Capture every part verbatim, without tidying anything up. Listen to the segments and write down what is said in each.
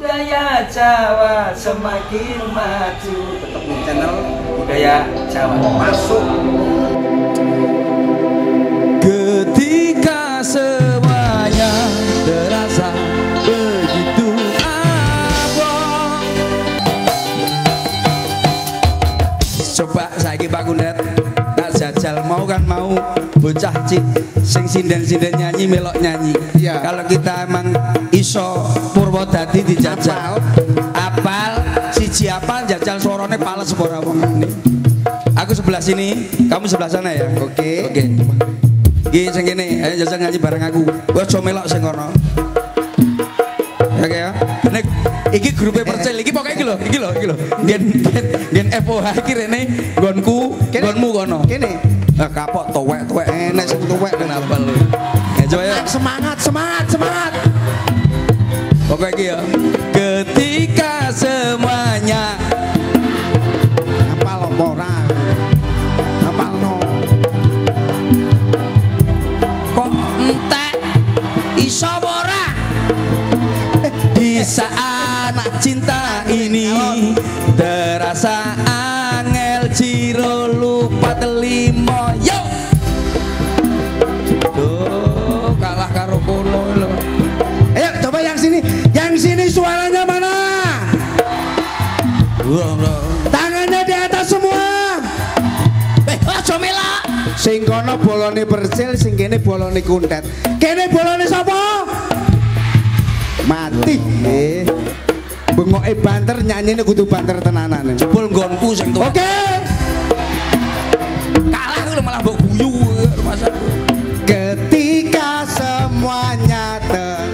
budaya Jawa semakin maju. Tetap di channel budaya Jawa. Masuk. Ketika semuanya terasa begitu abang. Coba saiki Pak Kundet tak jajal mau kan mau bocah cik sing sinden-sinden nyanyi melok nyanyi. Ya. Kalau kita emang iso Purwodadi dijajal apal siji apal jajal suarane pales ora wong ini. Aku sebelah sini, kamu sebelah sana ya. Oke. Oke. Iki sing kene, ayo jajal nyanyi bareng aku. Wes aja melok sing kono. Oke ya. Nek iki grupe percil iki pokoke iki lho, iki lho, iki lho. Gen gen F O H iki rene nggonku, nggonmu kono. Kene. Lah kapok tuwek-tuwek enek sing tuwek kenapa lu. Ya coba ya. Semangat, semangat, semangat. Pokoke iki ya. Ketika semuanya apal apa ora? Apalno. Kok entek iso ora? Di saat cinta ini terasa angel jiro lupa telimo. Yo, tuh kalah karo kono lo. Ayo coba yang sini, yang sini suaranya mana? Tangannya di atas semua. Eh, aja melak. Sing kono bolone Persil, sing kene bolone Kundet. Kene bolone sapa? Mati. Eh. Bengoke banter nyanyine kudu banter tenanan. Jebul nggonku sing tuwa. Oke. Kalah ku malah mbok guyu masa. Ketika semuanya ter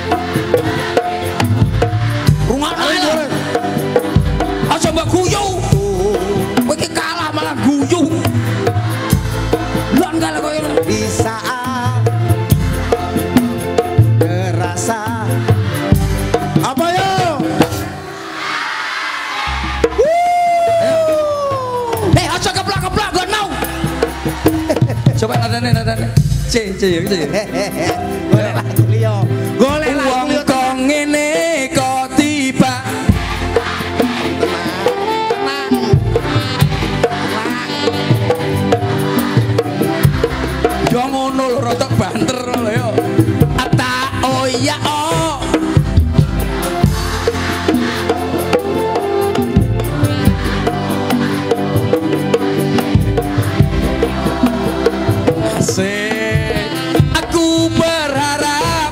Rungokno lho. Aja mbok guyu. Kowe iki kalah malah guyu. Lan kalah kowe di saat terasa apa yo? Eh, aja keplak-keplak gon mau. Coba nadane nadane. C C ya gitu ya. Golek lagu liya. Golek lagu liya kok ngene kok tiba. Tenang. Tenang. Yo ngono lho rotok banter lho yo. Ata oh iya oh. Aku berharap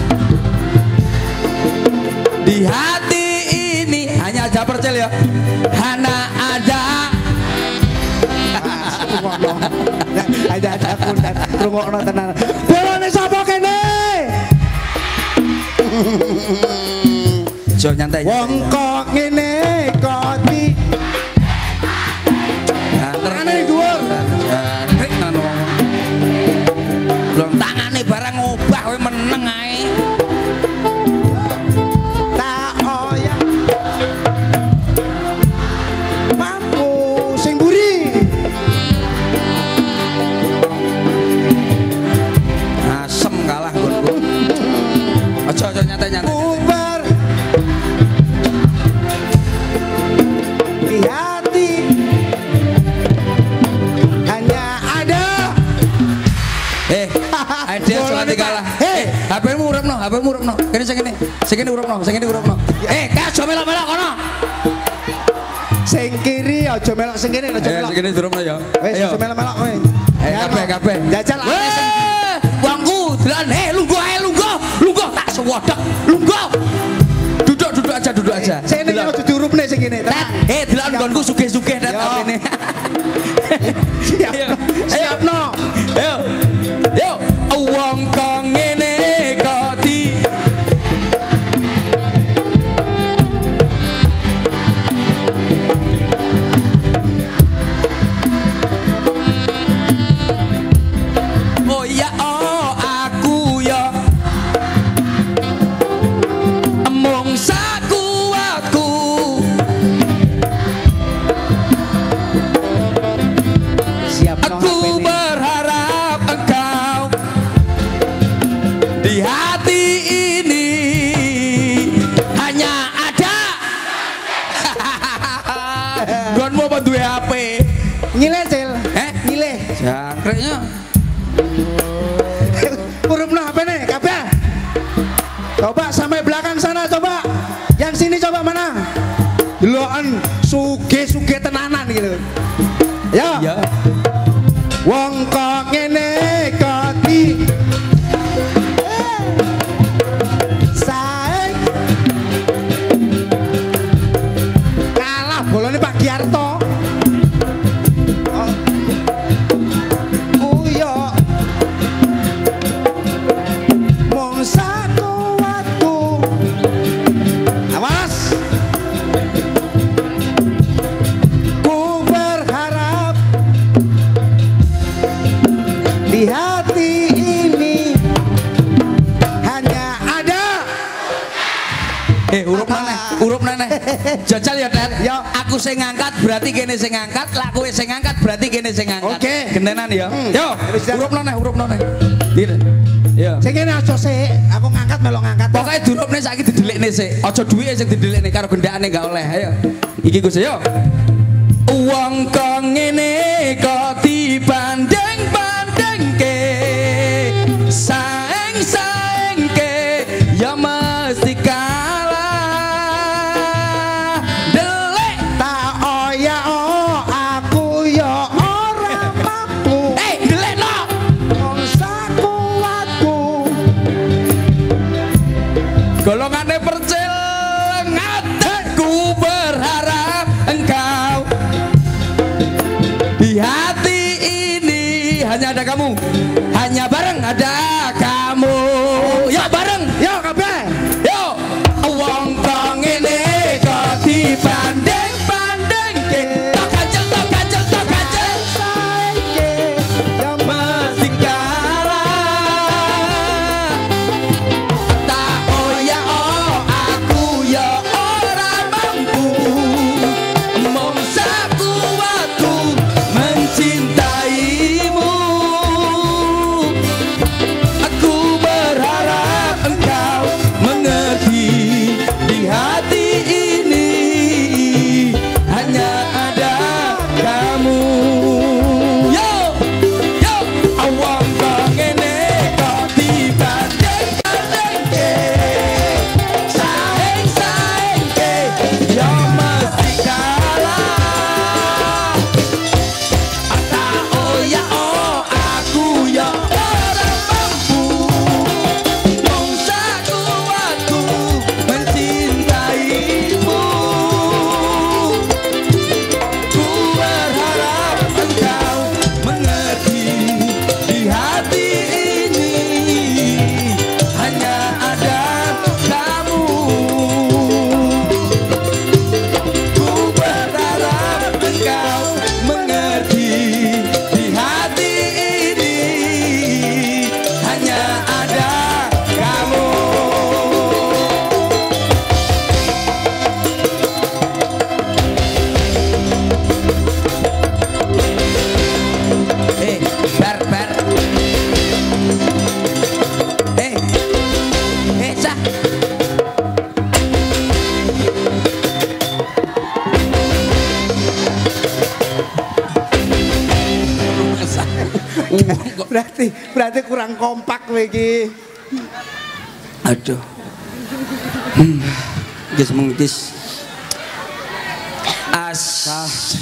di hati ini hanya aja Percil ya, hanya ada ada ada Kundet rungokno tenan. Bolone sapa kene? Jo nyantai. Wong kok ngene kok di tangane dhuwur. Belum tangane barang ngobah kowe meneng ae. Tak oyang. Mampu sing mburi. Asem kalah gonku. Aja aja nyantai-nyantai. Ubar. Di hati hanya ada. Eh, ada soalnya kalah. Eh, H P-mu urupno, H P-mu urupno. Kene sing kene, sing kene urupno, sing kene urupno. Eh, aja melok-melok kono. Sing kiri aja melok sing kene, aja melok. Sing kene urupno ya. Wis aja melok-melok kowe. Eh, kabeh kabeh. Jajal ane sing wangku delan eh lungguh ae lungguh. Lungguh tak sewodok. Lungguh. Duduk duduk aja duduk aja. Sing kene aja diurupne sing kene. Eh, delan nggonku sugih-sugih nek kene. Siap. Siapno. Ayo. Yo, wong kok ngene kok di oh ya oh aku ya mung sakuatku suge-suge tenanan gitu. Ya. Ya. Wong kok ngene kok di saeng kalah bolone Pak Giarto. Oh. Kuyo mong satu waktu. Awas. Ku berharap di hati ini hanya ada eh urup mana urup mana jajal ya Dad ya aku sing ngangkat berarti kene sing ngangkat lah kowe sing ngangkat berarti kene sing ngangkat oke okay. Gentenan ya hmm. Yo urup mana urup mana gitu ya sing kene aja sik aku ngangkat melok ngangkat pokoknya durupne saiki didelikne sik aja duwike sing didelikne karo gendakane gak oleh ayo iki Gus yo wong kok ngene kok dibanding-bandingke saeng-saengke ya mesti kalah delik tak oya oh aku ya ora mampu eh delik no wong sakuatku golongane percil ngateku berharap engkau di hati ini hanya ada kamu hanya bareng ada kamu yuk bareng yuk kabeh yuk wong kok ngene kok dibanding-bandingke tok kacel tok kacel tok kacel saiki ya mesti kalah tak oya oh aku ya ora mampu mong sakuatku mencintaimu aku berharap engkau mengerti di hati ini hanya ada kamu yo yo awang kok ngene kok dibanding-bandingke saeng-saengke ya mesti kalah tak oya oh aku ya ora mampu mong sakuatku mencintaimu ku berharap engkau mengerti di hati ini hanya ada kamu ku berharap engkau mengerti di hati ini hanya ada kamu eh bar bar eh eh cah berarti berarti kurang kompak kowe iki aduh hmm. Gis mengkis as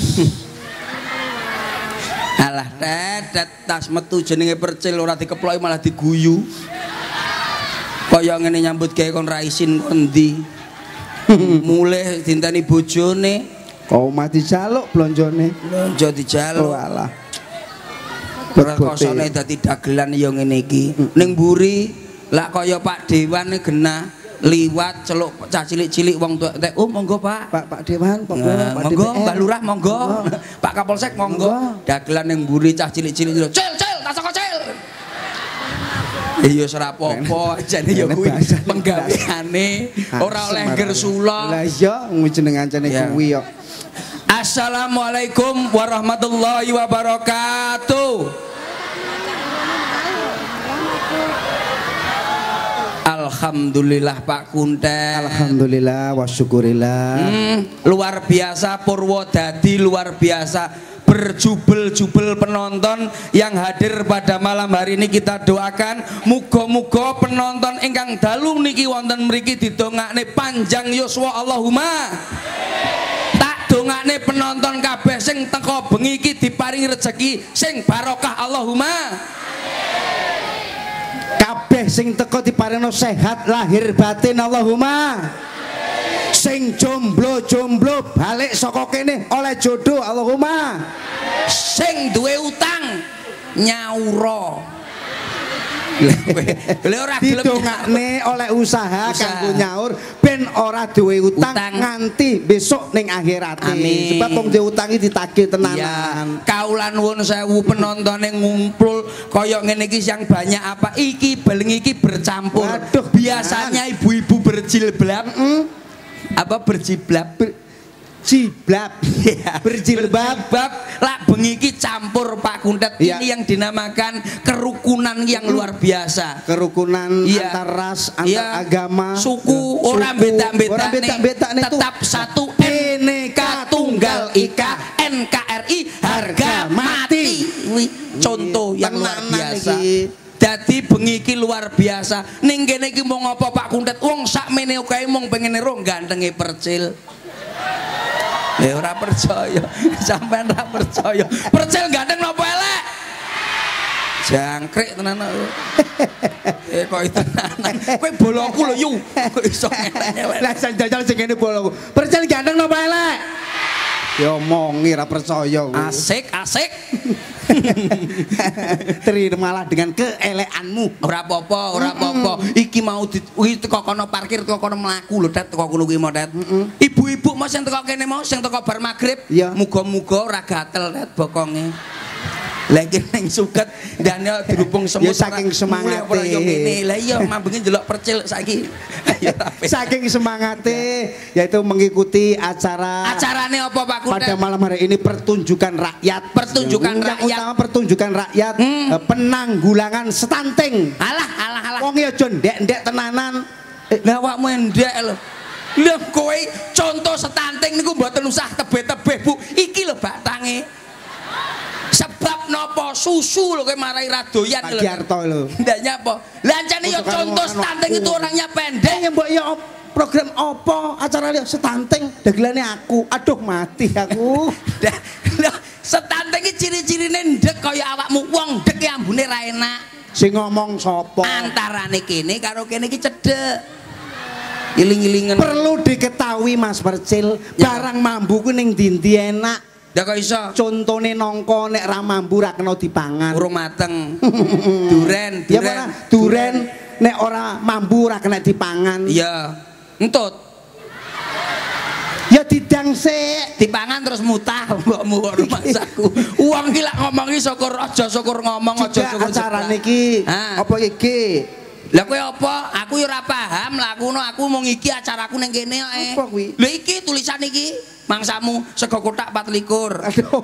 alah tetet tas metu jenenge percil ora dikeploki malah diguyu kaya ngene nyambut gawe kon ra isin kondi mulih dinteni bojone kau mati jaluk blonjone blonjo dijaluk alah kosone dadi dagelan ya ngene iki ning mburi lak kaya Pak Dewan genah liwat celuk cah cilik-cilik wong tuwa oh monggo Pak Pak Pak Dewan Pak monggo Mbak Lurah monggo Pak Kapolsek monggo dagelan ning mburi cah cilik-cilik cil cil tak saka cil iya ora apa-apa jane ya kuwi penggaweane ora oleh gersula lah iya jenengancane kuwi yo Assalamualaikum warahmatullahi wabarakatuh. Alhamdulillah Pak Kunten. Alhamdulillah wa syukurillah. Hmm, luar biasa Purwodadi, luar biasa berjubel-jubel penonton yang hadir pada malam hari ini. Kita doakan muga-muga penonton ingkang dalu niki wonten mriki didongakne panjang yuswa Allahumma. Tak dongane penonton kabeh sing teko bengi iki diparingi rezeki sing barokah Allahumma. Kabeh sing teko diparingno sehat lahir batin Allahumma. Sing jomblo-jomblo balik saka kene oleh jodoh Allahumma. Sing duwe utang nyaura. Lha ora gelem didongakne oleh usaha kanggo nyaur ben ora duwe utang, utang nganti besok ning akhirate. Sebab wong duwe utang iki ditagih tenanan. Kaula nuwun sewu penontone ngumpul kaya ngene iki yang banyak apa iki beleng iki bercampur. Waduh, biasanya ibu-ibu berjilbab mm, apa berjiblab ber, jiblab berjilbab bab lak bengi iki campur Pak Kuntet. Ya. Ini yang dinamakan kerukunan yang luar biasa, kerukunan ya. Antar ras, antar ya. Agama, suku, orang beda-beda tetap satu Bhinneka Tunggal Ika N K R I harga mati. Wih, contoh yang luar biasa. Dadi bengi iki luar biasa. Ning kene iki mau ngopo Pak Kuntet? Wong sakmene kae mung pengen ero gantenge Percil. Eh ora percaya, sampean ora percaya. Percil ganteng napa elek? Jangkrik tenan aku. Eh kok itu tenan. Kowe boloku lho yu. Kok iso elek. Lah jajal sing ngene boloku. Percil ganteng napa elek? Ya omongi ora percaya. Asik, asik. Terimalah dengan keelekanmu. Ora apa-apa, ora apa-apa. Iki mau iki teko kono parkir, teko kono mlaku lho, Det, teko kono kuwi mau, Det. Ibu-ibu mau sing teko kene mau, sing teko bar magrib, muga-muga ora gatel, Det, bokonge. Lagi neng suket dan ya dirubung semut. Ya saking semangate. Lah iya mambenge ndelok Percil saiki. Saking semangate yaitu mengikuti acara. Acarane apa Pak Kuntet? Pada malam hari ini pertunjukan rakyat. Pertunjukan yang rakyat. Utama pertunjukan rakyat hmm. penanggulangan stunting. Alah alah alah. Wong ya aja ndek-ndek tenanan. Lah awakmu ndek lho. Lah kowe contoh stunting niku mboten usah tebeh-tebeh Bu. Iki lho batange. Sebab nopo susu lho kowe marai radoyan lho. Pak Giarto lho. Ndak nyapa. Lah ancane ya contoh stunting itu orangnya pendek. Ya mbok ya program apa acara liya stunting dagelane aku. Aduh mati aku. Lah stunting iki ciri-cirine ndek kaya awakmu wong ndek ambune ra enak. Sing ngomong sapa? Antarane kene karo kene iki cedhek. Iling-ilingen. Perlu diketahui Mas Percil, barang mambu ku ning ndi enak. Ya kok iso. Contone nongko nek ra mambu ra kena dipangan. Urung mateng. Duren, duren. Ya mana? Duren nek ora mambu ra kena dipangan. Iya. Entut. Ya didang sik, dipangan terus mutah mbokmu kok rumahsaku. Wong ki lak ngomongi syukur aja syukur ngomong aja syukur acarane iki. Apa iki? Lah kowe apa? Aku ya ora paham lah aku aku mau iki acaraku ning kene kok. Apa kuwi? Lha iki tulisan iki. Mangsamu sego kotak empat likur.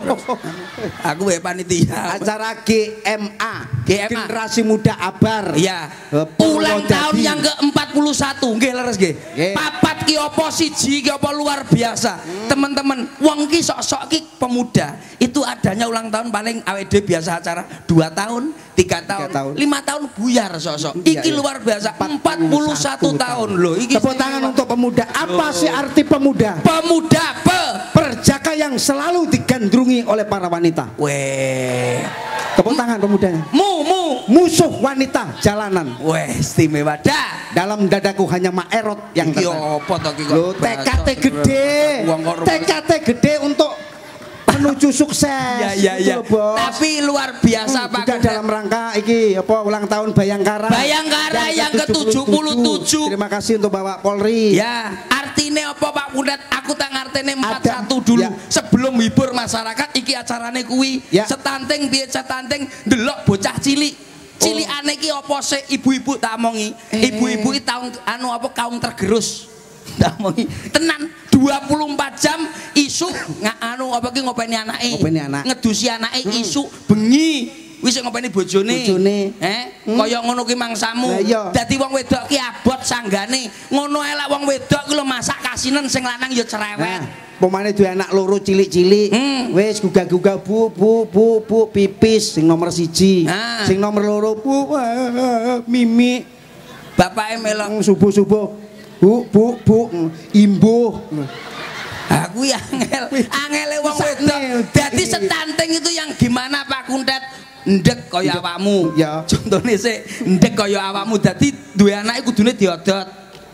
Aku wae panitia. Acara G M A, G M A. Generasi Muda Abar. Iya. Ulang tahun yang ke empat puluh satu. Nggih leres nggih. Papat ki apa siji ki apa luar biasa. Teman-teman, wong ki sok-sok ki pemuda. Itu adanya ulang tahun paling A W D biasa acara dua tahun, tiga tahun, lima tahun buyar sok-sok. Iki luar biasa empat puluh satu tahun loh. Iki tepuk tangan untuk pemuda. Apa sih arti pemuda? Pemuda pe perjaka yang selalu digandrungi oleh para wanita. Weh. Tepuk tangan pemudanya. Mu mu musuh wanita jalanan. Weh, istimewa dah. Dalam dadaku hanya Maerot yang iki opo to ki kok. T K T gede. T K T gede untuk menuju sukses. Ya ya ya. Tapi luar biasa hmm, Pak. Juga dalam rangka iki apa ulang tahun Bayangkara. Bayangkara yang, yang ke tujuh puluh tujuh. Terima kasih untuk Bapak Polri. Ya, artinya apa Pak Kuntet? Aku tak ngartene empat puluh satu dulu. Ya. Sebelum hibur masyarakat iki acarane kuwi. Ya. Setanting piye setanting ndelok bocah cilik. Cilikane iki apa sih ibu-ibu tak omongi. Ibu-ibu iki taun anu apa kaum tergerus. Tak omongi. Tenan dua puluh empat jam isu nggak anu apa ki ngopeni anake. Ngopeni anak. Ngedusi anake hmm. isu bengi wis ngopeni bojone. Bojone. Eh, hmm. kaya ngono ki mangsamu. Dadi wong wedok ki abot sanggane. Ngono elek wong wedok ki lho masak kasinen sing lanang ya cerewet. Nah, pemane duwe anak loro cilik-cilik. Hmm. Wis gugah-gugah bu bu bu bu pipis sing nomor siji. Nah. Sing nomor loro bu uh, mimi. Bapake melok subuh-subuh. Bu, bu, bu, imbuh. Aku angel, angele wong wedok. Dadi setanting itu yang gimana Pak Kuntet? Ndek kaya awakmu. Ya. Contone sik, ndek kaya awakmu dadi duwe anake kudune diodot.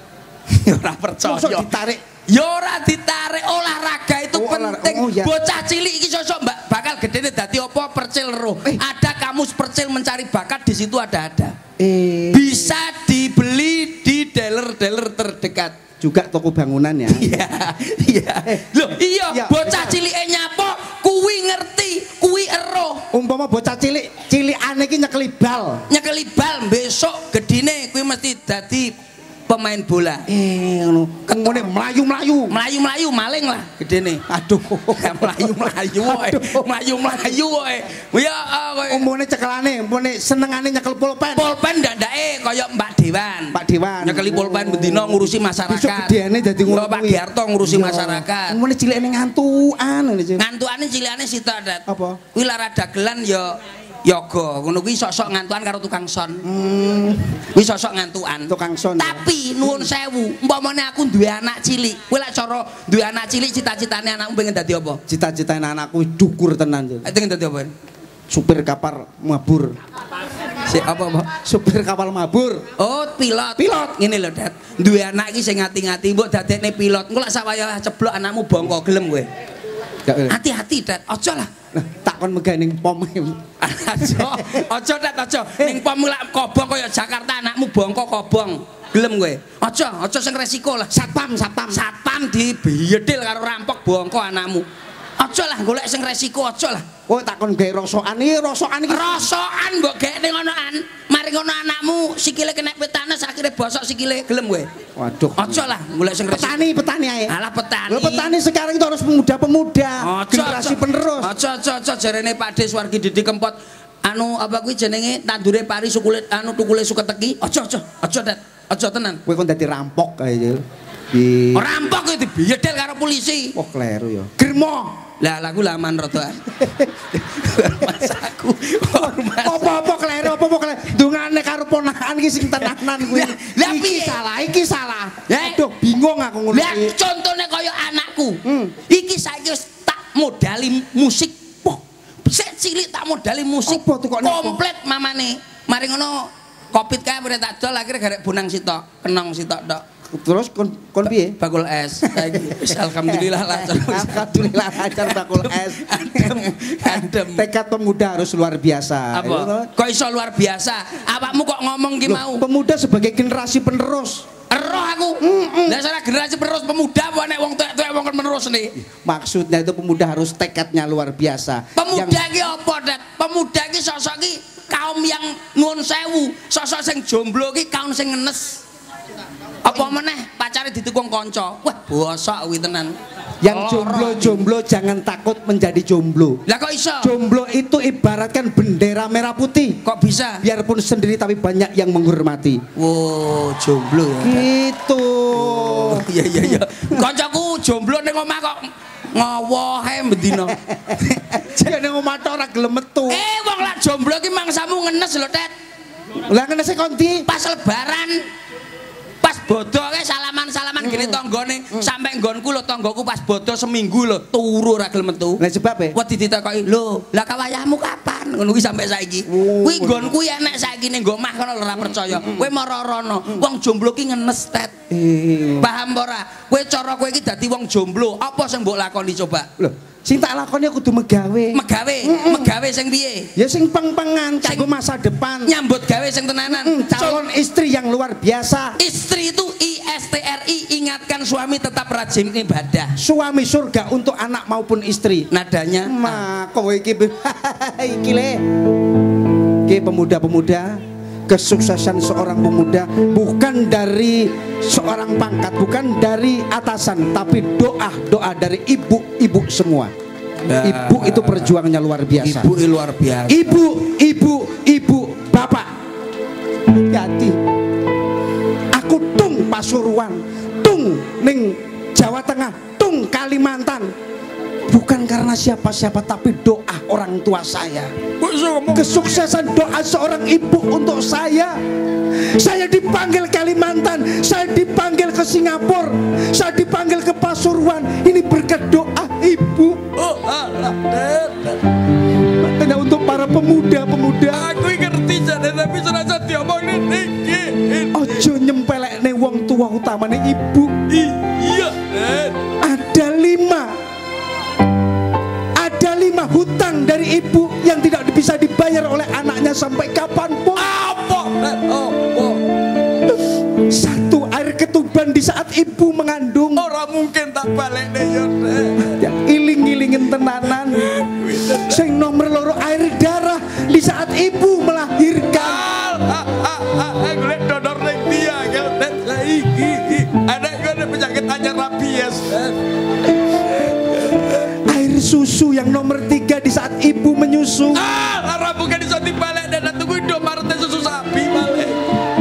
Ya ora percaya. Mosok ditarik. Ya ora ditarik, olahraga itu Oh, penting. oh, ya. Bocah cilik iki sosok Mbak bakal gedene dadi apa percil roh. Eh. Ada kamus percil mencari bakat di situ ada-ada. Eh. Bisa dibeli di dealer-dealer terdekat. Juga toko bangunan ya. Iya, iya. Loh, iya, Ya, bocah ya. cilike nyapo, kuwi ngerti, kuwi ero. Umpama bocah cilik, cilikane iki nyekeli bal. Nyekeli bal besok gedine kuwi mesti dadi pemain bola. Eh ngono. Ngene mlayu-mlayu. Melayu-melayu maling lah gedene. Aduh. Melayu-melayu wae. Melayu-melayu wae. Ya kowe. Umune cekelane, umpune senengane nyekel pulpen. Pulpen ndandake kaya Mbak Dewan. Pak Dewan. Nyekeli pulpen bendina ngurusi Besok masyarakat. gedeane dadi ngono. Pak Giarto ngurusi masyarakat. Umune cilikane ngantukan ngene sih. Ngantukane cilikane sitok dat. Apa? Kuwi lara dagelan ya yoga. Ngono kuwi sok-sok ngantukan karo tukang son. Hmm, Kuwi sok-sok ngantukan. tukang son. Ya. Tapi nuwun sewu, umpamane aku duwe anak cilik, kowe lek cara duwe anak cilik cita-citane anakmu pengen dadi apa? Cita-citane anakku dukur tenan tuh. Pengen dadi apa? Supir kapal mabur. Si apa apa? Supir kapal mabur. Oh, pilot. Pilot. Ngene lho, Dat. Duwe anak iki sing ngati-ngati, mbok dadekne pilot. Engko lek sawaya ceblok anakmu bongko gelem kowe. Hati-hati, Dat. Aja lah. Nah, takon megah ning pom. Aja, aja Dat, aja. Ning pom lek kobong kaya Jakarta anakmu bongko kobong. Gelem kowe. Aja, aja sing resiko lah. Satpam, satpam. Satpam dibiyedil karo rampok bongko anakmu. Aja lah golek sing resiko, aja lah. Oh, takon gawe rosokan iki, rosokan iki. Rosokan mbok gek ning ngonoan. Mari ngono anakmu sikile kena petanes akhire bosok sikile gelem kowe. Waduh. Aja lah golek sing resiko. Petani, petani ae. Alah petani. Lho petani sekarang itu harus pemuda-pemuda, Aja, generasi aja. penerus. Aja aja aja jarene Pak Des Wargi Didi Kempot. Anu apa kuwi jenenge tandure pari sukule anu tukule suketeki. Aja aja. Aja Dat. Aja tenan. Kowe kon dadi rampok kae. Di Rampok kuwi dibiyedel karo polisi. Oh, kleru ya. Germo. Lah lagu laman rotoan. Masaku. Apa-apa kleru, apa-apa kleru. Dungane karo ponakan iki sing tenanan kuwi. Lah Iki piye? salah, iki salah. Ya. Aduh, bingung aku ngono Lah iki. contone kaya anakku. Hmm. Iki saiki wis tak modali musik. Poh. Sik cilik tak modali musik. Apa tuh kok nek- komplit mamane. Mari ngono Kopit kae mrene tak dol akhire garek bunang sitok, kenong sitok tok. Terus kon kon piye? Bakul es. Saiki wis alhamdulillah lancar. Alhamdulillah lancar bakul es. Adem. Adem. Tekad pemuda harus luar biasa. Apa? Kok iso luar biasa? Awakmu kok ngomong ki Loh, mau? pemuda sebagai generasi penerus. Eroh aku. Lah salah generasi penerus pemuda apa nek wong tuwek-tuwek wong penerus nih. Maksudnya itu pemuda harus tekadnya luar biasa. Pemuda Yang- ki apa, Dat? Pemuda ki sosok ki kaum yang nuwun sewu, sosok sing jomblo ki kaum sing ngenes. Apa meneh pacare ditukung kanca. Wah, bosok kuwi tenan. yang Loro. jomblo-jomblo jangan takut menjadi jomblo. Lah kok iso? Jomblo itu ibaratkan bendera merah putih. Kok bisa? Biarpun sendiri tapi banyak yang menghormati. Wow, jomblo ya. Gitu. Iya iya iya. Kancaku jomblo ning omah kok ngowohe bendina. Jane omah tok ora gelem metu. Eh wong lak jomblo ki mangsamu ngenes lho, Tet. Lah ngene sik kondi. Pas lebaran pas bodo ke salaman-salaman gini tanggane sampai nggonku lho tanggoku pas bodo seminggu lho turu ora gelem metu. Lah sebab e? Wedi ditakoki, "Lho, lah kawayahmu kapan?" Ngono kuwi sampai saiki. Kuwi nggonku ya enek saiki ning nggo omah kono lho ora percaya. Kowe mara rono. Wong jomblo ki ngenes, Tet. Eh. Paham ora? Kowe cara kowe iki dadi wong jomblo, apa sing mbok lakoni coba? Loh, sing tak lakoni aku kudu megawe. Megawe, megawe sing piye? Ya sing peng-pengan kanggo masa depan. Nyambut gawe sing tenanan. Mm, calon istri yang luar biasa. Istri itu I S T R I, ingatkan suami tetap rajin ibadah. Suami surga untuk anak maupun istri. Nadanya Ma, kowe iki iki le. Iki pemuda-pemuda, kesuksesan seorang pemuda bukan dari seorang pangkat, bukan dari atasan, tapi doa-doa dari ibu-ibu semua. Ibu itu perjuangannya luar biasa. Ibu luar biasa. Ibu, ibu, ibu, bapak. Hati. Aku tung Pasuruan, tung ning Jawa Tengah, tung Kalimantan. Bukan karena siapa-siapa tapi doa orang tua saya. Kesuksesan doa seorang ibu untuk saya. Saya dipanggil Kalimantan, saya dipanggil ke Singapura, saya dipanggil ke Pasuruan. Ini berkat ibu. Oh, alah, Den. Makanya untuk para pemuda-pemuda, Aku ngerti jane tapi serasa diomongin iki. ojo nyempelekne wong tua utamane ibu. Iya, Den. Ada lima Ada lima hutang dari ibu yang tidak bisa dibayar oleh anaknya sampai kapanpun. Apa? Den? Apa? Satu, air ketuban di saat ibu mengandung. Ora mungkin tak balik deh ya, Den. Yang iling-ilingin tenanan. Sing nomor loro, air darah di saat ibu melahirkan. Ah, ah, ah, aku lihat donor ning dia, kan, Den. Saiki anak gue ada penyakit anyar rabies, Den. Air susu yang nomor tiga di saat ibu menyusu. Ah, ora mungkin iso dibalik, Den. Tunggu Indomaret susu sapi balik.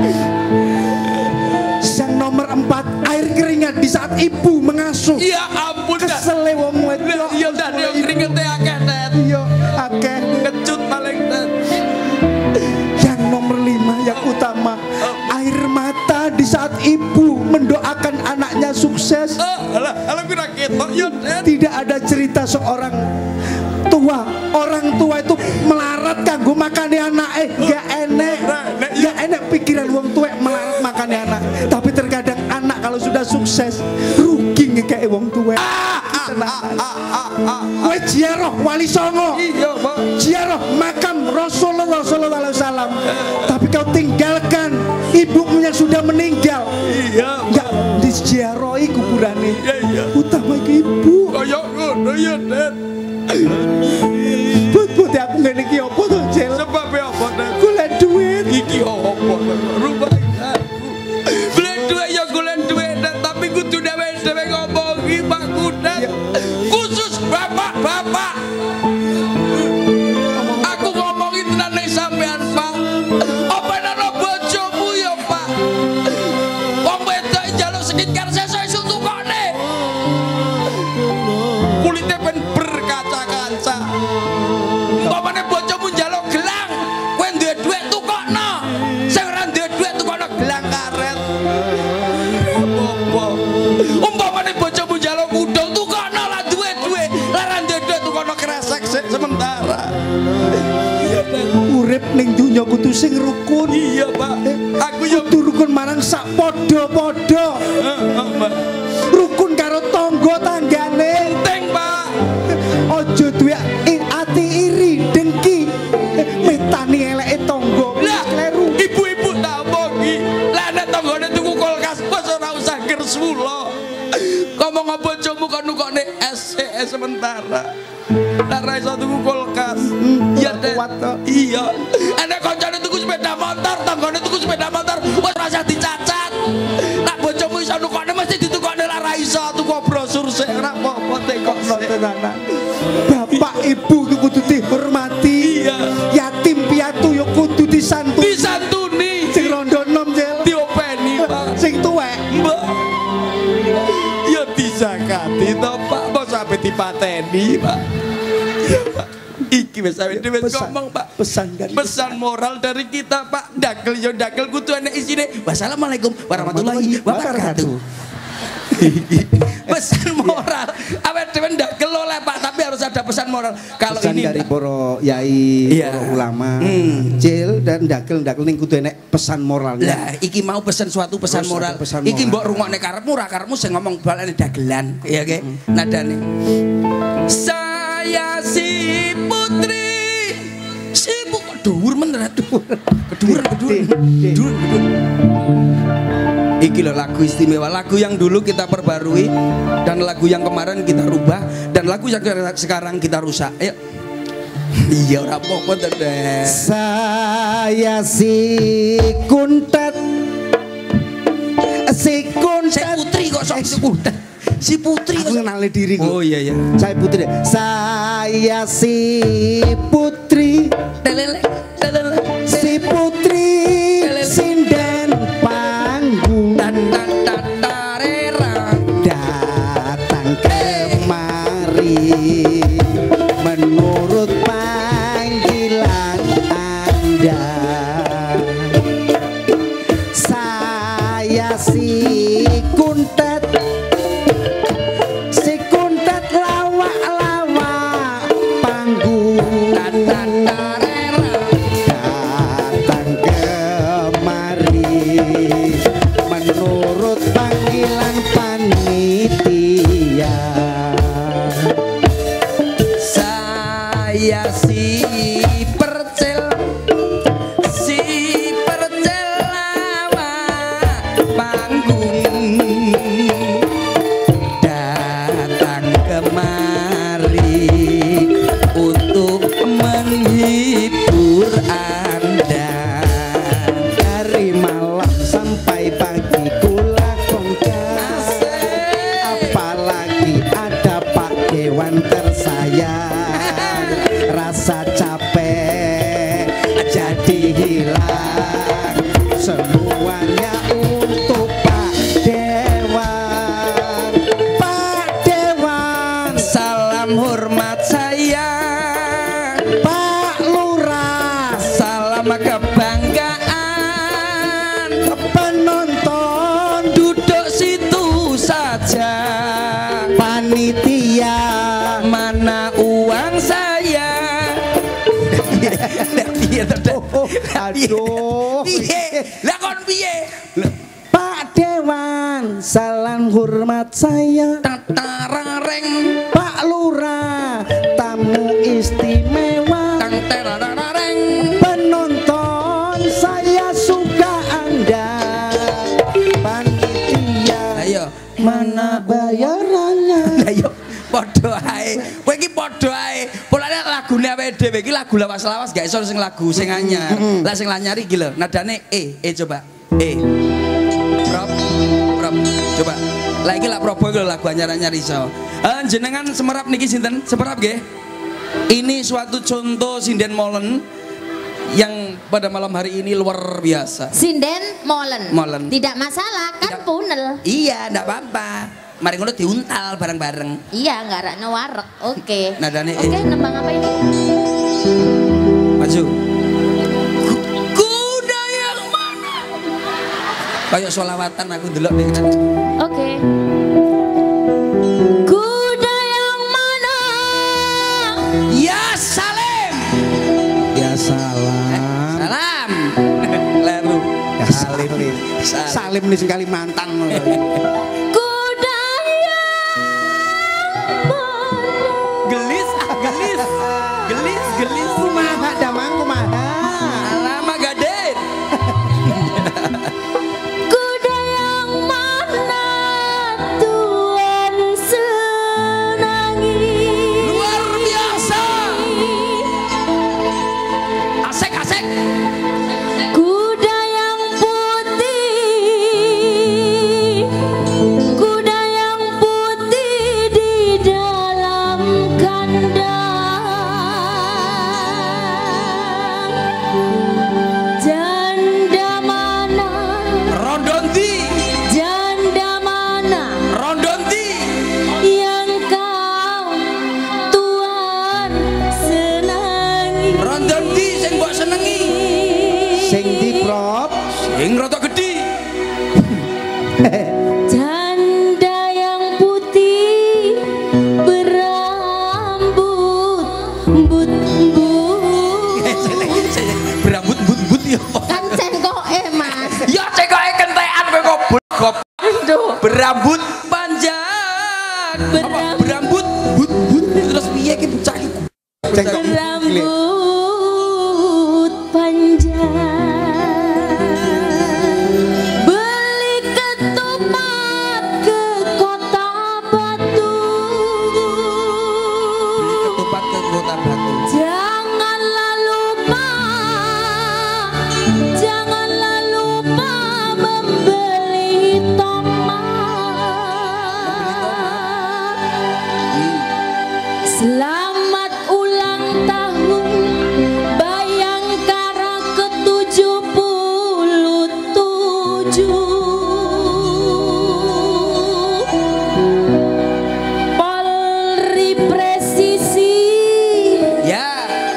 Yang nomor empat, air keringat di saat ibu mengasuh. Ya ampun, Den. Kesele wong wedok. Iya, Dan, yang keringetnya akeh, Den. Iya, akeh. Ngecut paling, Den. Yang nomor lima, yang utama, air mata di saat ibu mendoakan anaknya sukses. Ah, alah, alah kira ketok ya, Den. Tidak ada cerita seorang tua, orang tua itu melarat kanggo makane anake. Gak enek, gak enek pikiran wong tua melarat makane anak. Tapi terkadang anak kalau sudah sukses rugi ngekek wong tua. Kowe ziarah Wali Songo, Iya, Pak. ziarah makam Rasulullah Sallallahu Alaihi Wasallam, tapi kau tinggalkan ibumu yang sudah meninggal. Iya, Gak diziarahi kuburane. Iya, iya. Utama ke ibu. Kayak ngono ya, Den. Buat-buat aku ngene iki apa to, Cel? Sebab apa, Den? Golek duit. Iki apa? Rubah aku. Golek duit ya golek duit, Den. Tapi kudu dhewe-dhewe ngomongi Pak Kudet. Khusus bapak-bapak. Aku ngomongi tenan ning sampean, Pak. Apa ana bojomu ya, Pak? Wong wedok njaluk skincare sesuk iso tukone. Kulite ben berkaca-kaca. Umpamane bojomu njaluk gelang, kowe duwe dhuwit tukokno. Sing ora duwe dhuwit tukokno gelang karet. Apa? Umpamane bojomu njaluk kudung tukokno lah duwe dhuwit. Lah ora duwe dhuwit tukokno kresek sik sementara. Iya, Den. Urip ning dunya kudu sing rukun. Iya, Pak. Aku yo Kudu rukun marang sak padha-padha. Heeh, Pak. Rukun karo tangga tanggane. Penting, Pak. Ojo duwe i- ati iri, dengki. Metani eleke tangga. Lah, Kleru. ibu-ibu tak omongi. Lah nek tanggane tuku kulkas bos ora usah gersula. Ngomong apa bojomu kok nukokne es es sementara. Lah ra iso tuku kulkas. Iya, Den. kuat to. Iya. Enek kancane tuku sepeda motor, tanggane tuku sepeda motor, wis ora usah dicacat. Nek bojomu iso nukokne mesti ditukokne lah ra iso tuku brosur sik ora apa-apa tekokno Tenanan. Bapak ibu itu kudu dihormati. Iya. Yatim piatu yo kudu disantuni. Disantuni, Sing rondo nom, Cel. diopeni, Pak. Sing tuwek. Mbak, ya disakati toh, Pak. Mau sampai dipateni, Pak. Ya, Pak. Iki wis sampe dhewe Pesan- ngomong, Pak. pesan dari Pesan moral dari kita, Pak. Dagel yo dagel kudu ana isine. Wassalamualaikum warahmatullahi wabarakatuh. Pesan moral. Awet dhewe dagel oleh, Pak, tapi harus ada pesan moral. Kalau pesan ini dari poro yai, Iya. poro ulama, Hmm. Cil dan dagel-dagel ning kudu enek pesan moralnya. lah, iki mau pesan suatu pesan Terus moral. ada pesan Iki moral. mbok rungokne karepmu, ra karepmu sing ngomong balane dagelan, ya ge. Nadane. Saya si putri. Si bu dhuwur men ra dhuwur. Keduwur, keduwur. Dhuwur, dhuwur. Iki loh lagu istimewa, lagu yang dulu kita perbarui dan lagu yang kemarin kita rubah dan lagu yang sekarang kita rusak. Ayo. Iya ora apa-apa to, Den. Saya si kuntet, si Si kuntet. putri kok sok si putri. Si putri Aku kok. kenali diriku. Oh iya iya. Saya putri. Saya si putri, Telele, telele. si putri sinden panggung Dan dan dan tarera. datang kemari menurut panggilan Anda. Saya si kuntet, si kuntet lawak saya si percil si percil awak panggung datang kemari untuk menghibur Anda. Dari malam sampai pagi kula kongkang, apalagi ada Pak Dewan tersayang. Rasa capek jadi hilang, semuanya untuk Pak Dewan. Pak Dewan, Salam hormat saya Pak Lurah, salam kebanggaan penonton, duduk situ saja panitia, mana uang saya. Iya oh, aduh. piye lah kon piye Pak Dewan, salam hormat saya tatarareng Pak Lurah, tamu istimewa tang terarareng penonton, saya suka Anda panitia. ayo Mana bayarannya? ayo podo ae kowe iki podo ae polane lagune awake dhewe iki lagu lawas-lawas gak iso sing lagu sing anyar lah sing anyar iki lho nadane e e coba e prop prop coba lah iki lak probo iki lho lagu anyar-anyar iso eh jenengan semerap niki sinten semerap nggih ini suatu contoh sinden molen yang pada malam hari ini luar biasa. Sinden molen. Molen. Tidak masalah, kan Tidak. punel. Iya ndak apa-apa mari ngono diuntal bareng-bareng. Iya, nggak raknya warek. Oke. Nadane Oke, eh. nembang apa ini? Maju. Kuda yang mana? Kayak sholawatan aku delok nih kan. Oke. Kuda yang mana? Ya salam. Ya salam. Salam. Leru. Ya salim nih. Salim. Salim nih sing Kalimantan. Kuda yang mana? Gelis, ah, gelis. Gelis, gelis. Kumaha damang kumaha? Alama gaden. Kuda yang mana Tuhan senangi? Luar biasa. Asik, asik. Kuda yang putih, kuda yang putih di dalam kandang. Janda mana, Rondondi, janda mana rondondi. yang kau Tuhan senangi? Rondondi sing mbok senengi. Sing di prop. Sing rada gedhi. Janda yang putih berambut but but Berambut but-but ya. kan cengkoke mas. Ya cekoke kentekan kowe kok blok. Aduh, Berambut panjang. Apa Berambut. berambut but-but terus piye ki bocah iki? Cengkok. berambut panjang. Beli ketupat ke kota Batu. Ketupat ke kota Batu. Janganlah lupa, janganlah lupa membeli tomat. Selamat ulang tahun Bayangkara ke tujuh puluh tujuh. Polri presisi, Ya,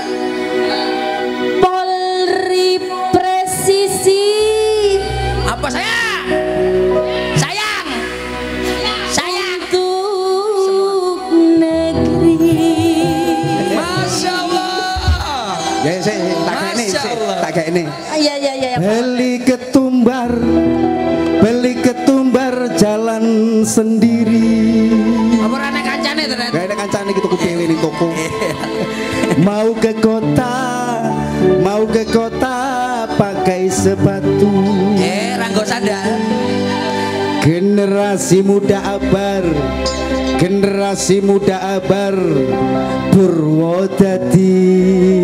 Polri presisi. apa sayang? Sayang. Sayang. Untuk negeri. Masya Allah. Ya sik tak kene Masya sik Allah. tak kene. Iya iya iya. Beli ketumbar, beli ketumbar jalan sendiri. Apa ora nek kancane to, Ren? Gak ada kancane gitu ku dhewe ning toko. Mau ke kota, mau ke kota pakai sepatu. Eh, ranggo sandal. Generasi muda abar, generasi muda abar Purwodadi.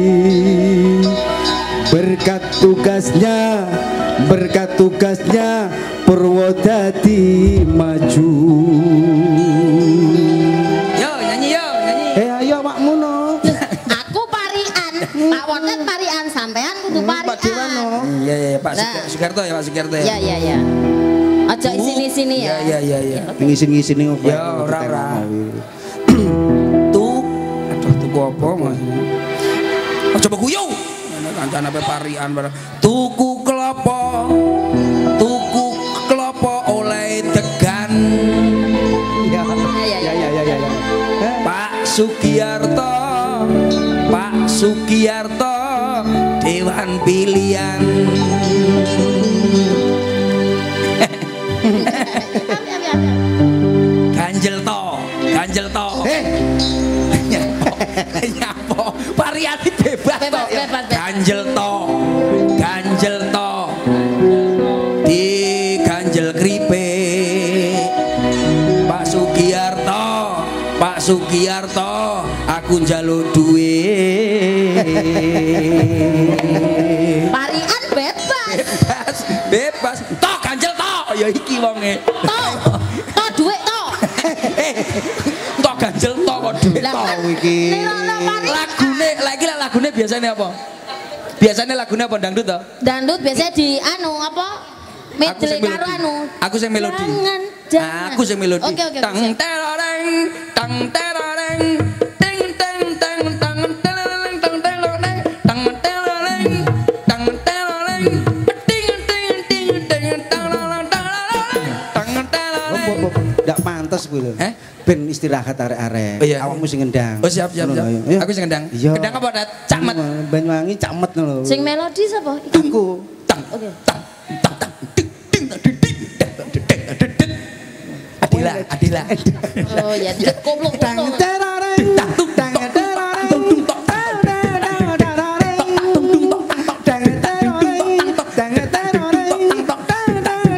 Berkat tugasnya, berkat tugasnya Purwodadi maju. Yo nyanyi yo nyanyi. Eh ayo Mak Muno. Aku parian, Pak Wodet parian, sampean kudu Pak parian. Dewano. Iya iya Pak Nah. Sugarto ya Pak Sugarto ya. Ya ya ya. Aja sini-sini ya. Iya iya iya. Ngisi-ngisi nih kok. Ya ora ora. Tuh, aduh tuku apa Mas? Oh coba guyu. Ana kancane ape parian bareng. Tuku kelapa. Tuku kelapa oleh degan. Ya Ya, ya, ya ya ya ya. Pak Sugiyarto. Pak Sugiyarto dewan pilihan. Ganjel to, ganjel to. Eh, Nyapo, nyapo. Variasi bebas to. Bebas, bebas, bebas. Ganjel to, ganjel to. Di ganjel keripik. Pak Sugiyarto, Pak Sugiyarto, aku njaluk duit. Parian bebas. Bebas, bebas. To ganjel to. Ya iki wonge. To, to duit to. Eh, to ganjel to kok duit Lah to. kan, iki. nilai parian. Lagune, lagi lah lagune biasanya apa? Biasanya lagune apa dangdut toh? Dangdut biasanya di anu apa? Aku Medley sing karo melodi. anu. Aku sing melodi. Jangan, jangan. Aku sing melodi. Oke oke. Tang oke. teroreng, tang teroreng, ting teng teng tang teroreng, tang teroreng, tang teroreng, tang teroreng, ting ting ting ting tang teroreng, tang teroreng, tang teroreng. Ndak pantes kuwi lho. Eh? Ben istirahat arek-arek. Oh, iya. Awakmu sing ngendang. Oh siap siap Ngono, siap. ayo. Ayo. Aku sing gendang. Iya. Gendang apa dat? Camet. Banyuwangi camet lho. Sing melodi sapa? Iki. Aku. Tang Oke. tang tang tang ding ding ding ding ding ding ding. Adila, Adila. Oh ya, koplok Tang koplok. teroreng. Tang teroreng. Tang teroreng. Tang teroreng.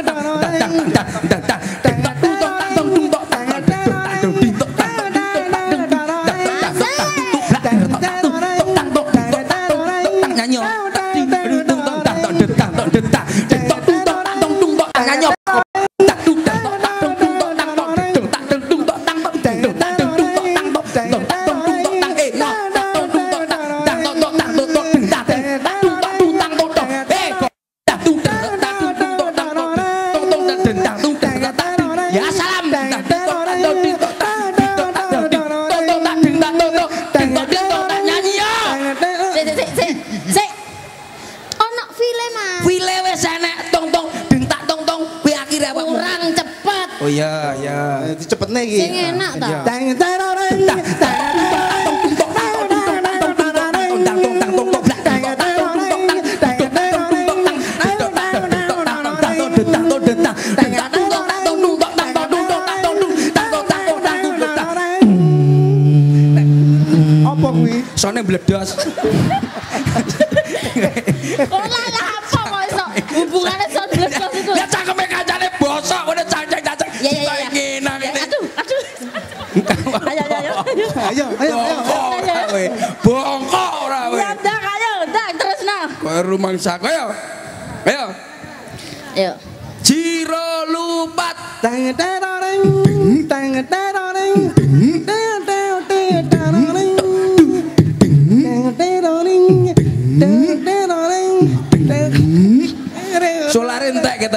Nyanyi. Ya salam. Nyanyi ya. Sik sik sik sik. Ono file Mas. Wile wis enek tong tong ding tak tong tong kuwi akhire awakmu. Kurang cepet. Oh iya iya. Dicepetne iki. Sing enak ta. Tang teroreng. Apa kuwi? Sone bledos. Ora lah apa kok iso hubungane son bledos itu. Ya cangkeme kancane bosok ngene cacing-cacing. Ya ya ya. ya. Ngenang Ya, ini. Aduh, aduh. Ayo ayo ayo. Ayo, ayo, ayo. Bongkok ora kowe. Bongkok ora kowe. Ya udah ayo, udah terusno. Kowe rumangsa ayo. Ayo. Ayo. Jiro lupat. Tang teroreng. Tang teroreng. Tang teroreng. Tang teroreng. Tang teroreng. Solar entek kita.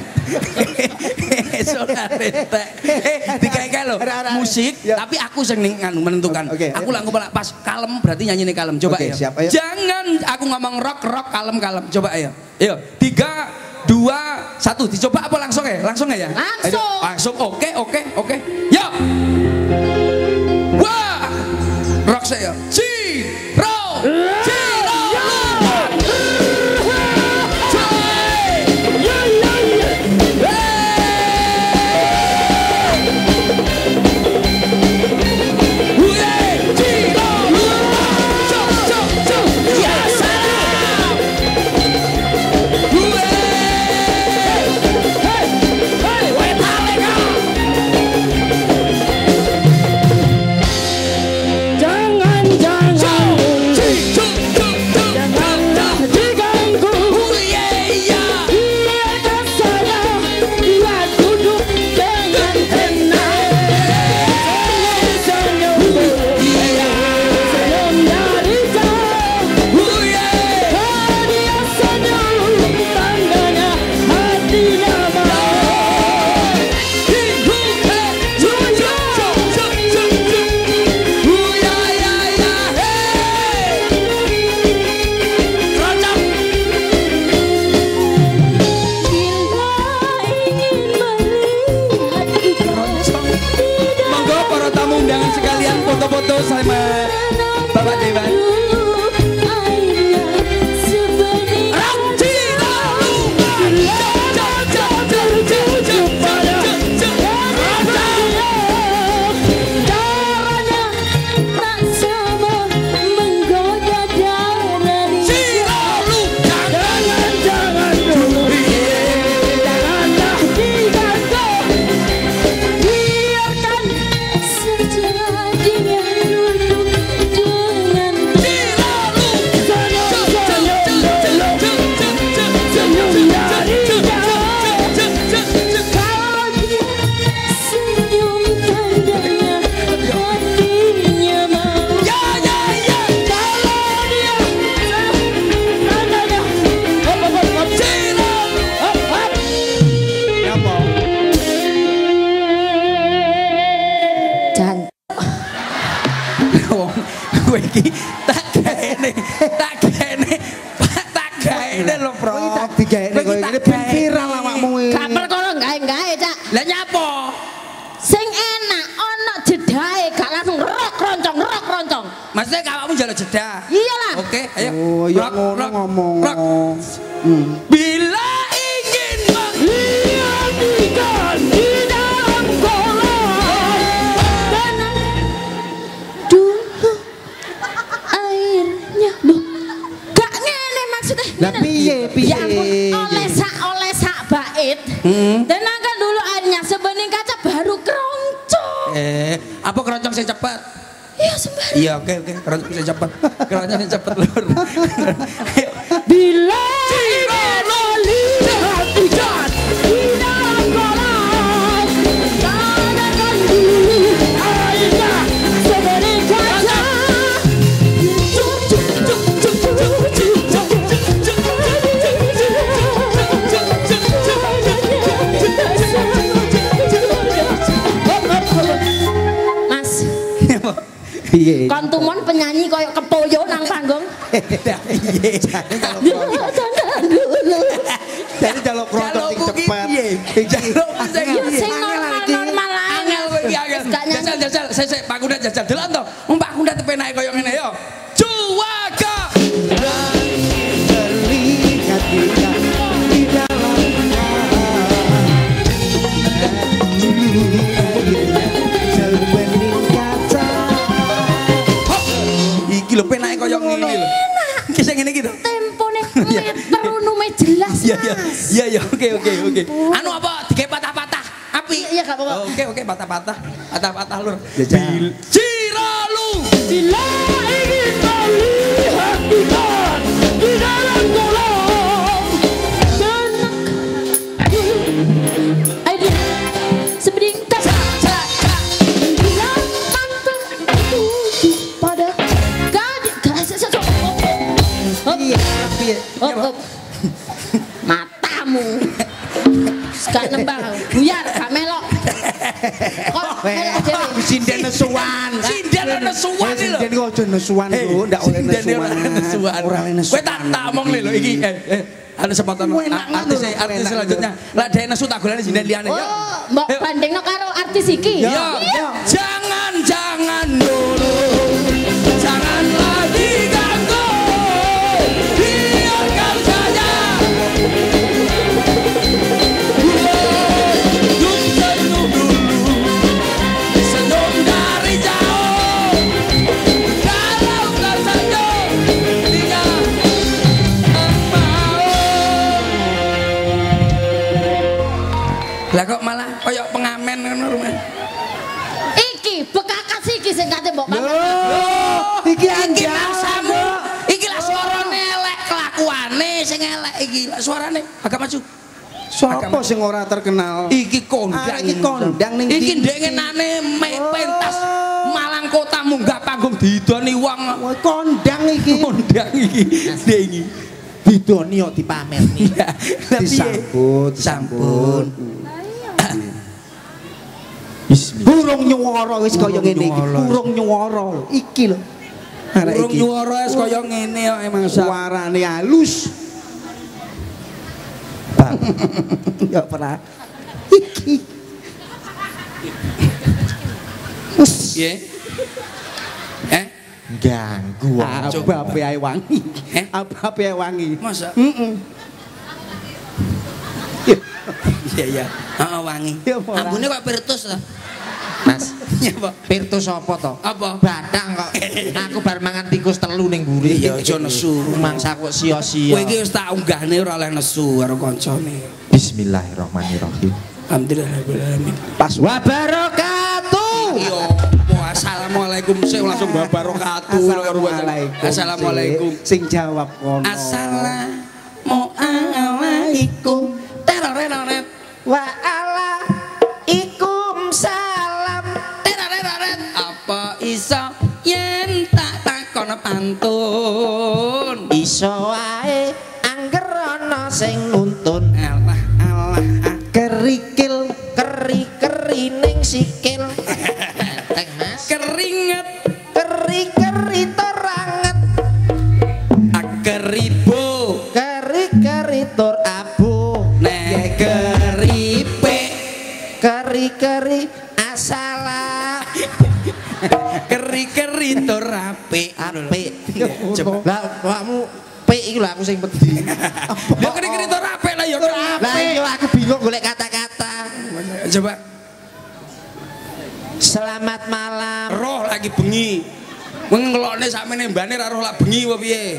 Solar entek. Eh, dikae-kae lho. Musik, tapi aku sing ning nganu menentukan. Oke. Aku lah ngomong pas kalem berarti nyanyine kalem. Coba Oke, ayo. siap, ayo. Jangan aku ngomong rock rock kalem kalem. Coba ayo. Ayo. Tiga, dua, satu. Dicoba apa langsung ya? Langsung ya? Langsung. Ayo. Langsung. Oke, oke, oke. Yo. Wah. Rock saya. Ciro. Ciro. Ciro. iki tak gaene, tak gaene, tak gaene lho, Bro. Kowe tak digaene kowe ngene ben viral awakmu iki. Gak perkara gawe-gawe, Cak. Lah nyapa? Sing enak ana jedahe gak langsung rok roncong, rok roncong. Maksudnya awakmu njaluk jeda. Iyalah. Oke, ayo. Oh, ya Rock, ngono rock, ngomong. rock. Hmm. Bila ingin melihat ikan di dalam kolam Dan dulu airnya loh. Gak ngene maksudnya. Lah ngene. piye piye? Ya ampun, oleh sak oleh sak bait. Dan angkat dulu airnya sebening kaca baru keroncong. Eh, apa keroncong sing cepet? Ya sembarang. Iya, oke oke, keroncong sing cepet. Keroncong sing cepet lur. Bila ingin melihat ikan di dalam kolam, tanyakan dulu airnya sebening kaca. Cuk, cuk, cuk, cuk, cuk, cuk, cuk, cuk, Mas, Piye? kontumon penyanyi koyo kepoyo nang panggung. Iya, jane kalau Tanyakan dulu. Jadi jaluk keroncong sing cepet. Jaluk sing Ya piye? sing normal-normal ae. Angel kowe iki angel. Gak nyanyi. Jajal jajal, sik Pak Kuda jajal delok to. Wong Pak Kuda tepenake koyo ngene yo. Cuwaka. Terlihat kita di dalam sebening kaca. Hop. Iki lho penake koyo ngene lho. Iki sing ngene iki to. Tempone metronume jelas, Iya iya. Mas. Iya iya, oke oke oke. Anu apa? Digawe patah-patah. Api. Iya gak apa-apa. Oke oke patah-patah. Patah-patah lur. Jajal. Ciralu. Bila ingin melihat ikan di dalam kolam, tenang dulu. Ayo, sebening kaca. Bila mantan tuju pada gadis, gadis sesok. Piye? Piye? Hop, hop. Matamu. Gak nembang, buyar, gak melok. Kok melok dhewe? Sinden nesuan. Sinden nesuan iki lho. Sinden kok aja nesuan lho, ndak oleh nesuan. Ora oleh nesuan. Kowe tak tak omong lho iki. Eh eh anu sepotong artis artis selanjutnya. Lah dhek nesu tak golani sinden liyane yo. Oh, mbok bandingno karo artis iki. Yo. Jangan jangan dulu. Jangan lagi ganggu. Biarkan saja. Senyum dari jauh. Kalau kau sanjung tinggal mau. Lah kok malah koyok pengamen ngono rumah. Iki bekakas iki sing kate mbok kamen. Loh, iki Iki anjir. maksamu. Iki lah suarane elek kelakuane sing elek iki. Lah suarane agak maju. Sopo sing ora terkenal? Iki kondang. Ah, iki kondang ning Iki ndi? ndek ngenane me pentas Malang Kota munggah panggung didoni wong. Wah, kondang iki. Kondang iki. Ndek iki. Didoni kok dipamerni. Lah piye? Disambut, Sampun. Burung nyuwara wis kaya Burung ngene iki. nyuwara. Burung nyuwara iki lho. Arek Burung iki. nyuwara wis kaya ngene kok emang sak. Suarane halus. Ya pernah. Iki. Wes Piye? Eh? Ganggu wong. abape ae wangi. Eh? Abape ae wangi. Masa? Heeh. Iya iya. Heeh wangi. Ya, ora. Ambune kok pirtus to. Mas, Ya, Pak. Pirtus apa to? Apa? Bathang kok. Aku bar mangan tikus telu ning mburi. Iya, aja nesu. Mangsa kok sia-sia. Kowe iki wis tak unggahne ora oleh nesu karo kancane. Bismillahirrahmanirrahim. Alhamdulillahirabbil Pas wa barakatuh. Yo, assalamualaikum sik langsung babarokatuh karo Assalamualaikum. Assalamualaikum. Sing jawab kono. Assalamualaikum. Teroreret. Waalaikum salam. Teroreret. Apa iso yen tak takon pantun? Iso wae angger ana sing nuntun. Alah alah. Kerikil Keri-keri ning sikil. Teng Mas. Keringet keri-keri tor Keri-keri tur apik. Apik. Coba. Lah awakmu pik iki lho aku sing pedhi. Lah keri-keri tur apik lah ya. Lah iya aku bingung golek kata-kata. Coba. Selamat malam. Roh lagi bengi. Ngelokne sakmene mbane ra roh lak bengi apa piye?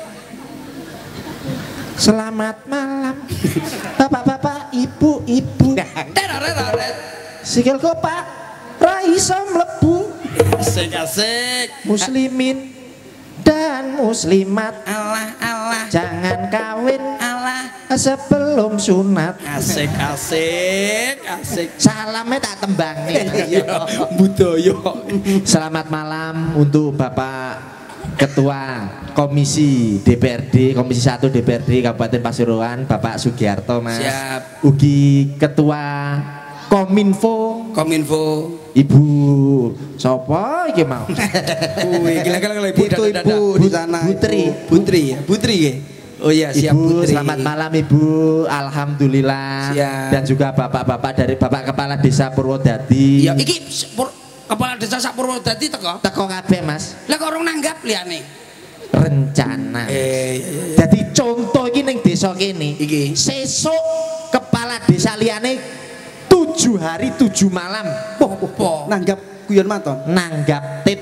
Selamat malam. Bapak-bapak, ibu-ibu. Teraret. Sikil Pak, ra iso mlebu. Asik-asik. Muslimin dan muslimat, Allah Allah. jangan kawin Allah. sebelum sunat. Asik asik asik. Salamnya tak tembangi. Iya, budaya. Selamat malam untuk Bapak Ketua Komisi D P R D, Komisi satu D P R D Kabupaten Pasuruan, Bapak Sugiarto, Mas. Siap. Ugi Ketua Kominfo, Kominfo. Ibu sopo iki mau? Wih, gila-gila ibu Itu ibu di sana. Putri. Putri ya, Putri ya. Oh iya, siap Ibu, Putri. selamat malam Ibu. Alhamdulillah. Siap. Dan juga bapak-bapak dari Bapak Kepala Desa Purwodadi. Iya, iki pur, kepala desa sak Purwodadi teko. Teko kabeh, Mas. Lah kok orang nanggap liyane. Rencana. Eh, iya, iya, iya. Jadi contoh iki ning desa kene. Iki. Sesuk kepala desa liyane tujuh hari tujuh malam Apa? Nanggap guyon maton. nanggap tip.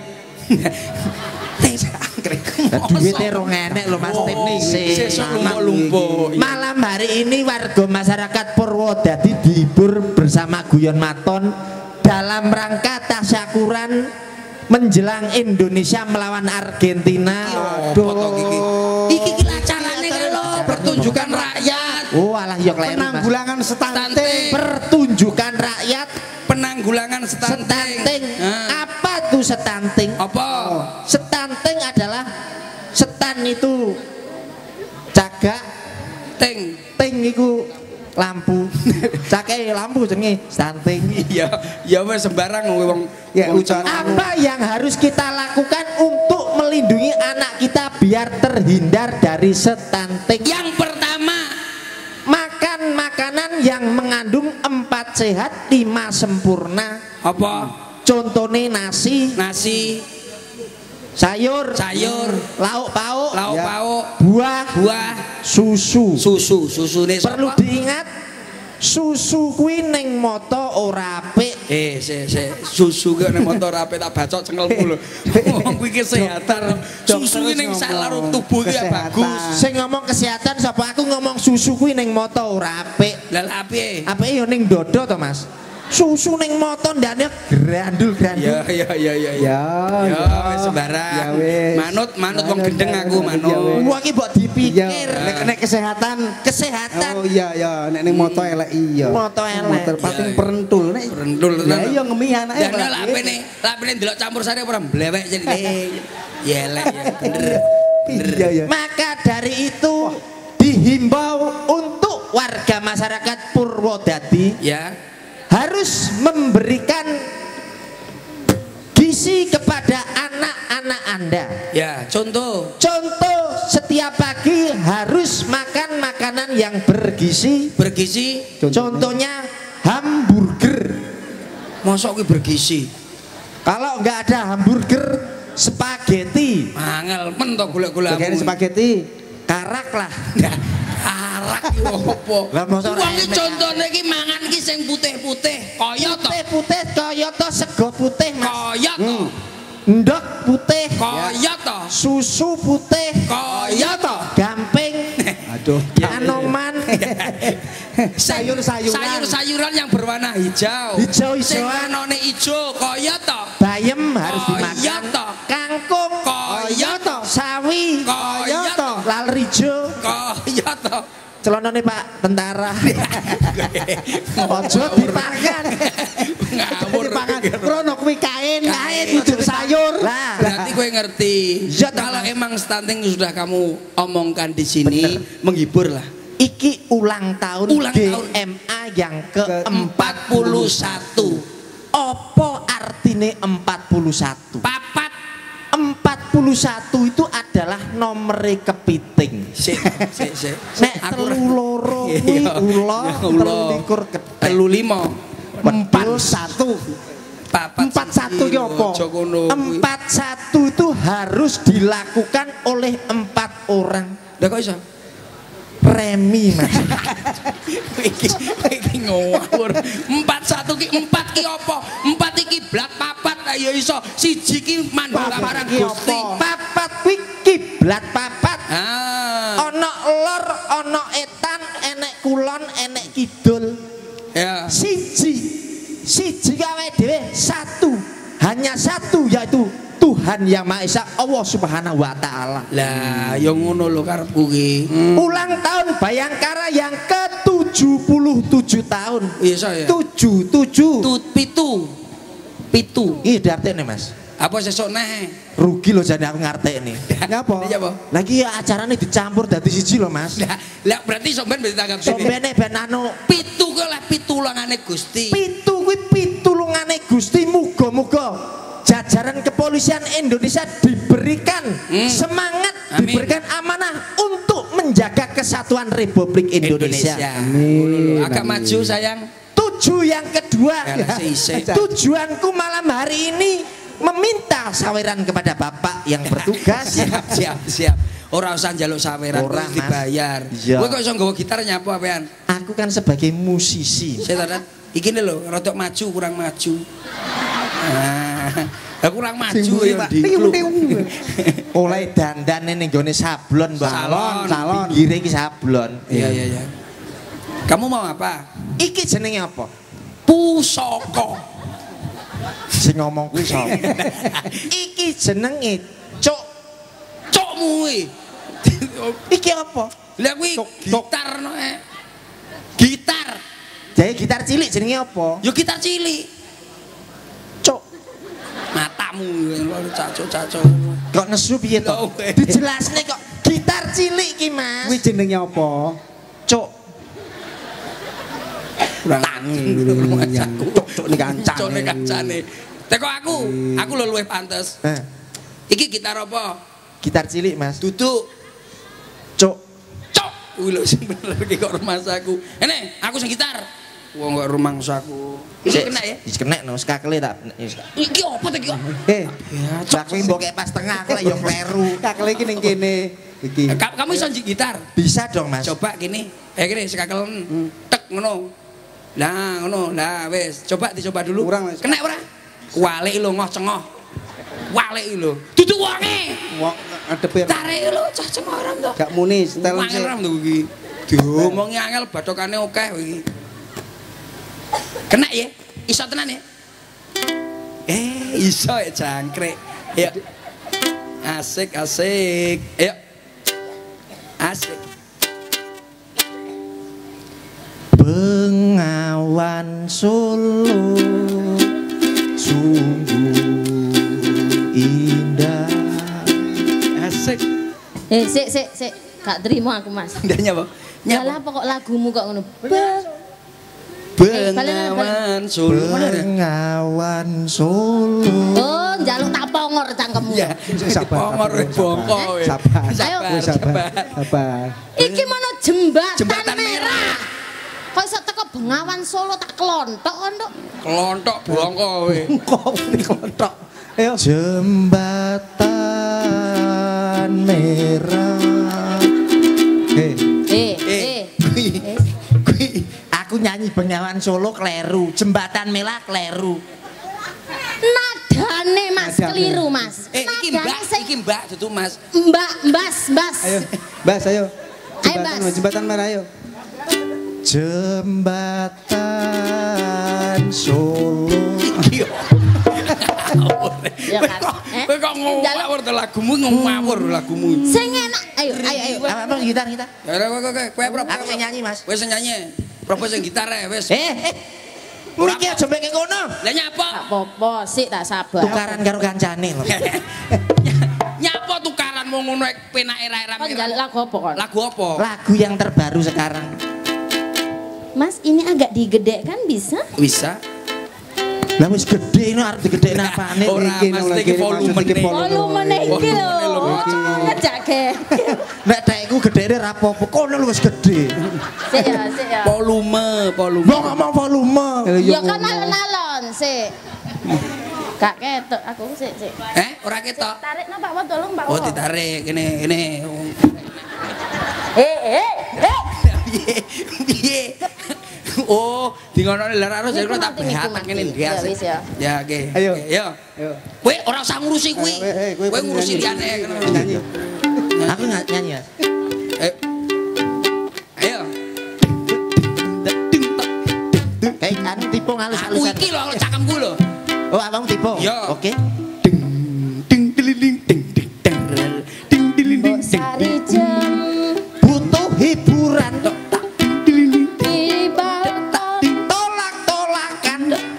Tes anggrek. Duwite rong enek lho Mas tip nih. Sesuk lumpuh-lumpuh. Malam hari ini warga masyarakat Purwodadi dihibur bersama guyon maton dalam rangka tasyakuran menjelang Indonesia melawan Argentina. Aduh. Iki iki acarane lho, pertunjukan rakyat. Oh alah ya kleru Mas. Penanggulangan stunting. Pertunjukan rakyat Penanggulangan stunting. stunting. Nah. Apa tuh stunting? Apa? Stunting adalah setan itu cagak, Ting. ting iku lampu. Cake lampu jenenge stunting. Iya, ya wes sembarang wong Ya, wong ujar. Apa yang harus kita lakukan untuk melindungi anak kita biar terhindar dari stunting? Yang pertama, Makan makanan yang mengandung empat sehat lima sempurna. apa? Contohnya nasi, Nasi, sayur, sayur, lauk pauk, lauk Ya. pauk, buah, buah, susu. susu, susune Perlu sapa? diingat, susu kuwi ning mata ora apik. Eh, se se susu ke ning motor ape tak bacok cengelmu lho. Wong kuwi kesehatan. Susu kuwi ning salarung tubuh ki ya Kesehatan. bagus. Sing ngomong kesehatan sapa aku ngomong susu kuwi ning mata ora apik. Lah lah piye? Apike yo ning dodo to, Mas. Susu ning mata ndane grandul-grandul. Ya ya ya ya ya. Ya, Ya wis sembarang. Ya wis. Manut manut wong Manut, gendeng aku ya manut. wis. Wah iki mbok Iya, dipikir nek nek kesehatan. kesehatan. Oh iya ya, nek ning moto elek iya. Moto elek. Motor pating Iya, iya. perentul nek. Perentul, Ya tenan. iya ngemi anake. Dan lah apene, lah apene ndelok campur sari ora blewek jadi. Ya elek ya bener. Bener. Iya ya. Maka dari itu dihimbau untuk warga masyarakat Purwodadi Ya. harus memberikan gizi kepada anak-anak Anda. Ya, contoh Contoh, setiap pagi harus makan makanan yang bergizi. bergizi, Contohnya hamburger. mosok kuwi bergizi. Kalau nggak ada hamburger, spaghetti, Angel men to golek-golek. Bagian spaghetti. karak lah. Arak ki opo? Lah, mosok ora Wong iki enek. contone iki mangan ki sing putih-putih, kaya to. Putih-putih kaya to sego putih, Mas. Kaya to. Ndok putih, Kaya to. susu putih, Kaya to. gamping, Aduh. anoman, Sayur-sayuran. Sayur-sayuran yang berwarna hijau. Hijau-hijauan. Sing warnane ijo kaya to. bayem harus Kaya dimakan, to. kangkung, Kaya to. sawi, Kaya to. lal ijo, Kaya to. celonone Pak tentara. Ojo dipangan. Ngawur. Dipangan. Krono kuwi kain, Kain. kudu sayur. Lah, Berarti gue ngerti. Ya, Kalau emang stunting sudah kamu omongkan di sini, menghibur lah. iki ulang tahun Ulang tahun. G M A yang ke Ke empat puluh satu. Apa artine empat puluh satu? Papat. empat puluh satu itu adalah nomere kepiting. Sik, sik, sik. Nek telu loro kuwi Iya. ula Ula. telu likur ketek. Telu lima. Empat satu. Empat satu ki apa? Empat satu itu harus dilakukan oleh empat orang. Lah kok iso? Premi mas. Iki iki ngawur. Empat satu ki empat ki apa? Empat iki blat papat lah ya iso. Siji ki mandala marang Gusti. Papat kuwi kiblat papat. Ah. Ana lor, ana etan, enek kulon, enek kidul. Ya. Siji. Siji gawe dhewe satu. Hanya satu yaitu Tuhan Yang Maha Esa, Allah Subhanahu wa taala. Lah, ya ngono lho karepku ki. Hmm. Ulang tahun Bayangkara yang ke tujuh puluh tujuh tahun. Iya saya. tujuh tujuh. Tut pitu. Pitu. Iki artine Mas. Apa sesuk neh? Rugi lho jane aku ngartekne. Ngapa? Iya apa? Lagi ya acarane dicampur dadi siji lho Mas. Lah, lah berarti sampean bisa tanggap sini. Sombene ben anu Pitu ki oleh pitulungane Gusti. pitu kuwi pitulungane Gusti, muga-muga jajaran kepolisian Indonesia diberikan Hmm. semangat, Amin. diberikan amanah untuk menjaga kesatuan Republik Indonesia. Amin. Agak maju sayang. Tujuh yang kedua, Yalah, seisih. tujuanku malam hari ini meminta saweran kepada Bapak yang bertugas. Siap, siap, siap. Ora usah njaluk saweran, Ora, wis Mas. dibayar. Iya. Kowe kok iso nggawa gitar nyapu apean? Aku kan sebagai musisi. Saya taran, iki lho, rodok maju kurang maju. Nah, lah kurang maju ya Pak. dikluk. Oleh dandan ning nggone sablon, Mbak. Salon, salon. Pinggire iki sablon. Iya, iya, iya. Kamu mau apa? Iki jenenge apa? Pusaka. Sing ngomong kuwi sapa? Iki jenenge cuk. Cokmu kuwi. Iki apa? Lah kuwi Cok, cok. gitar no eh. Gitar. Jae gitar cilik jenenge apa? Yo gitar cilik. Cuk. Matamu cacok-cacok. Kok nesu piye to? Loh, weh. Dijelasne kok gitar cilik ki, Mas. Kuwi jenenge apa? Cuk. Kurang Cok cok ning kancane. Cok ning kancane. Teko aku, aku lho luwih pantes. Heh, Iki gitar apa? gitar cilik, Mas. Duduk. Cuk. Cok. Kuwi lho sing bener iki kok rumahsaku. Ene, aku sing gitar. Wong kok rumahsaku. Iki kena ya? Wis kena no, skakele tak. Iki apa to iki kok? Eh, Ya, Cak kuwi mbok kek pas tengah aku lek yo kleru. kakle iki ning kene iki. Ka- Kamu iso nji gitar? Bisa dong, Mas. Coba gini. Eh gini sekakelen. Tek ngono. Lah ngono. Lah wis, coba dicoba dulu. Kurang, Mas. Kena ora? Kualik lho ngoh cengoh. Walik lho. Duduk wonge. Wong adepe Tarik lho cah cengoh ram to. gak muni setel Angel ram to iki. Diomongi angel bathokane akeh iki. Kena ya? Iso tenan ya? Eh, iso ya jangkrik. Ya. Asik, asik. Ayo. Asik. Bengawan Solo sungguh indah. Asik. Eh, sik sik sik, gak terima aku, Mas. Ndak nyapa? Yalah pokok lagumu kok ngono. Bang. Bengawan Solo. Bengawan Solo. Oh, njaluk tak pongor cangkemmu. Ya, Sabar, pongor sabar, bongko. we. Sabar. Ayo. Wis sabar. Sabar. Iki mana jembatan, Jembatan merah. Kok iso teko Bengawan Solo tak kelontok kon, Tok. Kelontok bongko we. Kok dikontok. Ayo. Jembatan merah. Eh, Eh, Eh, eh. kui. Eh. Kui. Aku nyanyi Bengawan Solo kleru, jembatan merah kleru. Nadane Mas Nadane. keliru, Mas. Eh, iki Nadane Mbak, sing- iki Mbak dudu Mas. Mbak, Mbas, Mbas. ayo. Bas ayo. Ayo, Jembatan, Bas. jembatan merah ayo. Jembatan Solo. Iki yo. Ya kan? Eh? Kowe kok ngawur to lagumu ngawur lagumu. Sing enak. Ayo, ayo, ayo. Apa apa gitar gitar? Ya ora kowe kowe kowe prop. Aku sing nyanyi, Mas. Wis sing nyanyi. Propo sing gitar ae wis. Eh, eh. Mriki aja mbek ngono. Lah nyapa? Tak popo, sik tak sabar. Tukaran karo kancane lho. Nyapa tukaran mau ngono penake ra Kon njaluk lagu apa kon? Lagu apa? Lagu yang terbaru sekarang. Mas, ini agak digedekkan bisa? Bisa. Lah wis gede ini arep digedekne apane? Ora Iki, Mas lagi, iki maksud volume iki nih. volume. Volumene iki lho. Volumene lho. Ngejake. Nek tekku gedene ra apa-apa, kono lu wis gede. Sik ya, sik ya. Volume, volume. Mau ngomong volume. Ayo, Ya yo kan ngono. alon-alon sik. Gak ketok aku sik sik. Eh, ora ketok. Tarik no Pak Wo tolong Pak Wo. Oh, ditarik ini ini. Eh eh eh. Piye? Piye? Oh, di ngono lara harus Niku tak mati, niku behatak mati. ngene Ya, biasa. wis ya. Ya, oke. Ayo. Oke, Yo. Ayo. Kowe ora usah ngurusi kuwi. Eh, eh, kowe Kowe ngurusi nyanyi. liyane. Nyanyi. Aku nggak nyanyi ya. Ayo. Ayo. Kayak anu tipe Aku ngalus-alusan. iki lho cakemku lho. Oh, abang tipe. Yo. Oke. Ding dililing ding ding ding ding dililing ding Sari jam Butuh hiburan. di balkon Tolak-tolakan.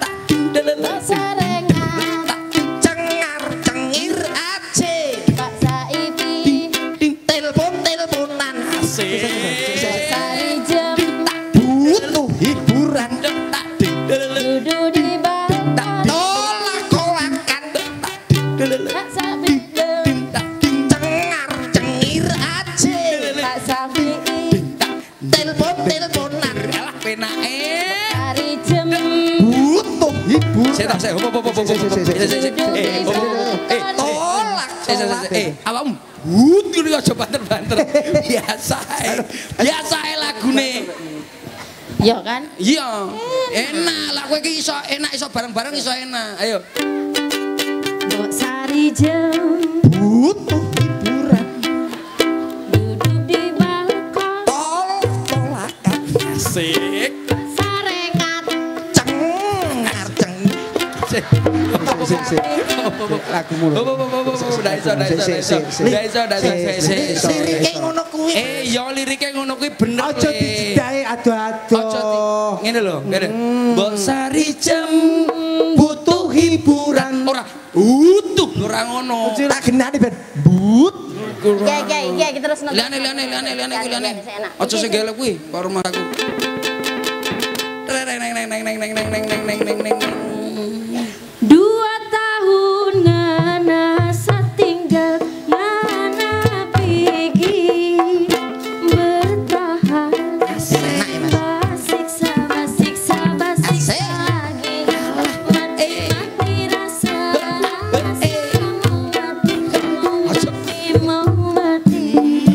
sarengan Cengar-cengir aja. Pak Saidi Telepon-teleponan. sari jam Butuh hiburan. duduk di balkon Tolak-tolakan. Pak Sabi Cengar-cengir aja. Pak Sabi Telepon-teleponan. Alah penake. sari jam Butuh hiburan. Saya tak saya hop hop hop hop. Si, si, si, si. Eh, si, si. duduk Eh, di hop, hop, hop. Eh, balkon Saya saya saya. Eh, awakmu. Hut ngono aja banter-banter. Biasa ae. Biasa ae lagune. ya kan Iya. Enak lah kowe iki iso enak iso bareng-bareng iso enak. Ayo. Mbok sari jam Butuh hiburan. duduk di balkon Tolak-tolakan. Asik. sarengan Cengar-cengir. Si, si. Lagumu lho. Hop hop hop hop. Ndak iso ndak iso ndak iso. Ndak iso ndak iso. Liriknya ngono kuwi. Eh, ya liriknya ngono kuwi bener. Aja Le. dijidahi ado-ado. Aja di- ngene lho, ngene. Mbok sari jam Butuh hiburan. ora utuh ora ngono. Tak genani ben. But. ya ya ya kita terus nonton Liane liane liane liane kuwi liane. Enak. Aja sing gelek kuwi karo rumah aku. Neng neng neng neng neng neng neng neng neng neng neng neng. Dua tahun ngana setinggal ngana pergi bertahan Enak ya, Mas. Basiksa, basiksa, basiksa Asik. lagi Mati, mati rasa Rasa mau mati, mau mati, mau mati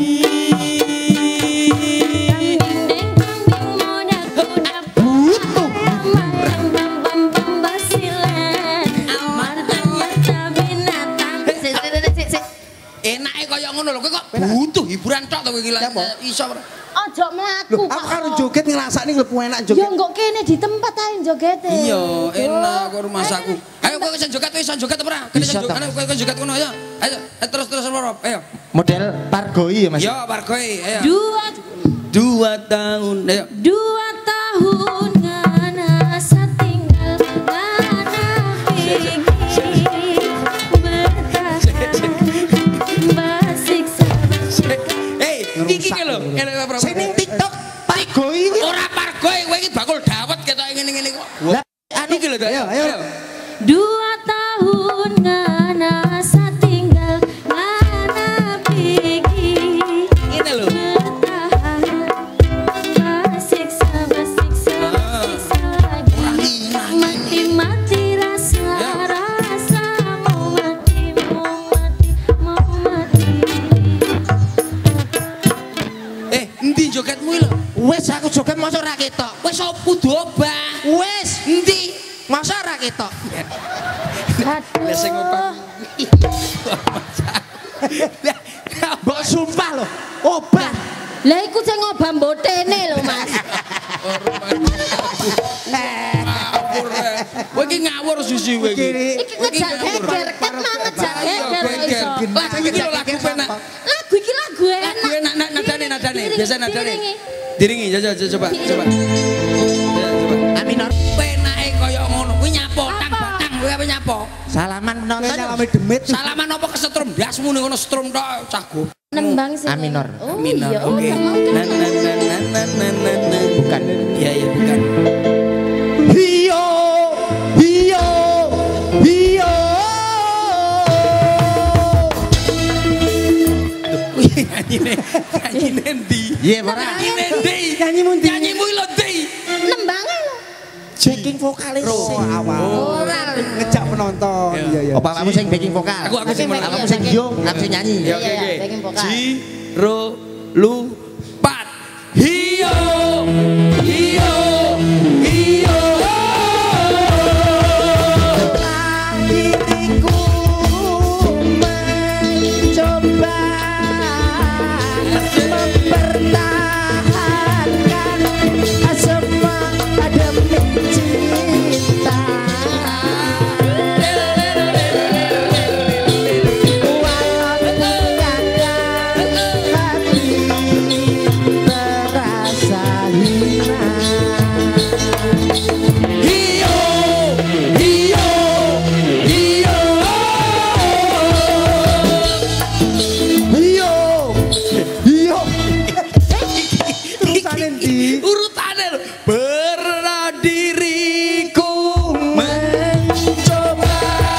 Kambing, kambing, modak, modak Butuh Mayang, bam, bam, bam, basilan Marta-marta binatang Si, si, si, si, si. Enake kaya ngono lho, kowe kok butuh hiburan tok to kowe iki. Iso ora? Ojo mlaku Loh, aku karo joget ngrasakne lebih enak joget. Ya enggak kene di tempat ae jogete. Iya, enak karo masaku. Ayo kowe iso joget, kowe iso joget apa ora? Kene Bisa, joget, Tom. kowe joget ngono ayo. Ayo, terus terus loro. Ayo. Model Pargoi ya Mas. Yo, Pargoi, ayo. Dua Dua tahun, ayo. dua tahun ngana satinggal ngana pergi bertahan basiksa Hei, iki ki lho, ngene apa? Sing ning TikTok Pargoi iki. Ora Pargoi, kowe iki bakul dawet ketoke ngene-ngene kok. Lah, anu Iki lho, Dak. Ayo, ayo. dua tahun ngana satinggal ngana pergi Ngene lho. bertahan basiksa basiksa basiksa lagi mati mati rasa rasa mau mati mau mati mau mati Eh, endi jogetmu iki lho? wis aku joget mosok ra ketok. Wis kudu obah. Wis Endi? mosok ra ketok. Lah sing obah. Mbok sumpah lho, obah. lah iku sing ngobah mbotene lho Mas Ngawur. Kowe iki ngawur sisi kowe iki. iki ngejak geger ket mah ngejak geger kok iso Lagu iki lho lagu penak. lagu iki lagu enak Lagu enak nak nadane nadane. Diringi, Biasa nadane. diringi. Diringi, coba coba coba. Ya, coba. Aminor. Penake kaya ngono. Kuwi nyapo tang Apa? batang kowe apa nyapo? Salaman Kowe penonton. nyalame demit. Salaman apa kesetrum blasmu ning ngono setrum tok cah go. nembang sih A minor. oh Minor, iya oh oke. memang Na na na na na na na na. Bukan. Iya iya bukan. Hiyo, hiyo, hiyo. Kuwi nyanyine nyanyine ndi? Iya, ora. Nyanyine ndi? Nyanyimu ndi? Nyanyimu lho ndi? nembangnya lho backing vokalis. Oh, awal. Ora. Ngejak penonton. Iya iya. Apa kamu sing backing vokal? Aku aku sing Backing, aku Kamu sing sing yo, aku sing nyanyi. Ya, Iya, oke iya, oke. backing vokal. Ji ro lu pat. Hiyo. Hiyo. Hiyo. Diriku mencoba mempertahankan semua demi cinta. Walaupun kadang hati terasa hina. Hiyo. Hiyo. Hiyo. Iyo, iyo. Terusane ndi? Urutane lho. Berat diriku Mencoba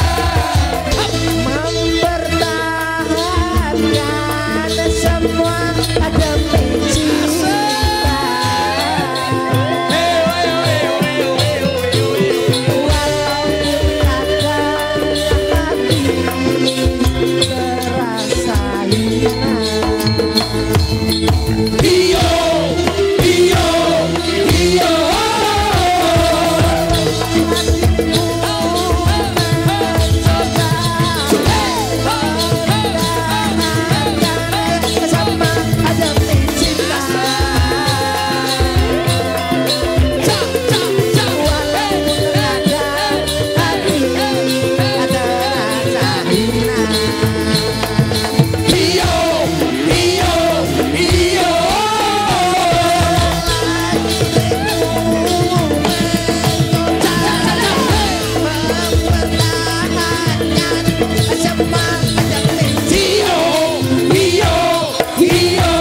mempertahankan semua demi cinta. Walaupun kadang hati terasa hina. Iyo. Iyo. Iyo. Sama demi cinta. Walaupun kadang hati terasa hina. Iyo. Iyo. Iyo. Mempertahankan semua demi Iyo. Iyo. Iyo.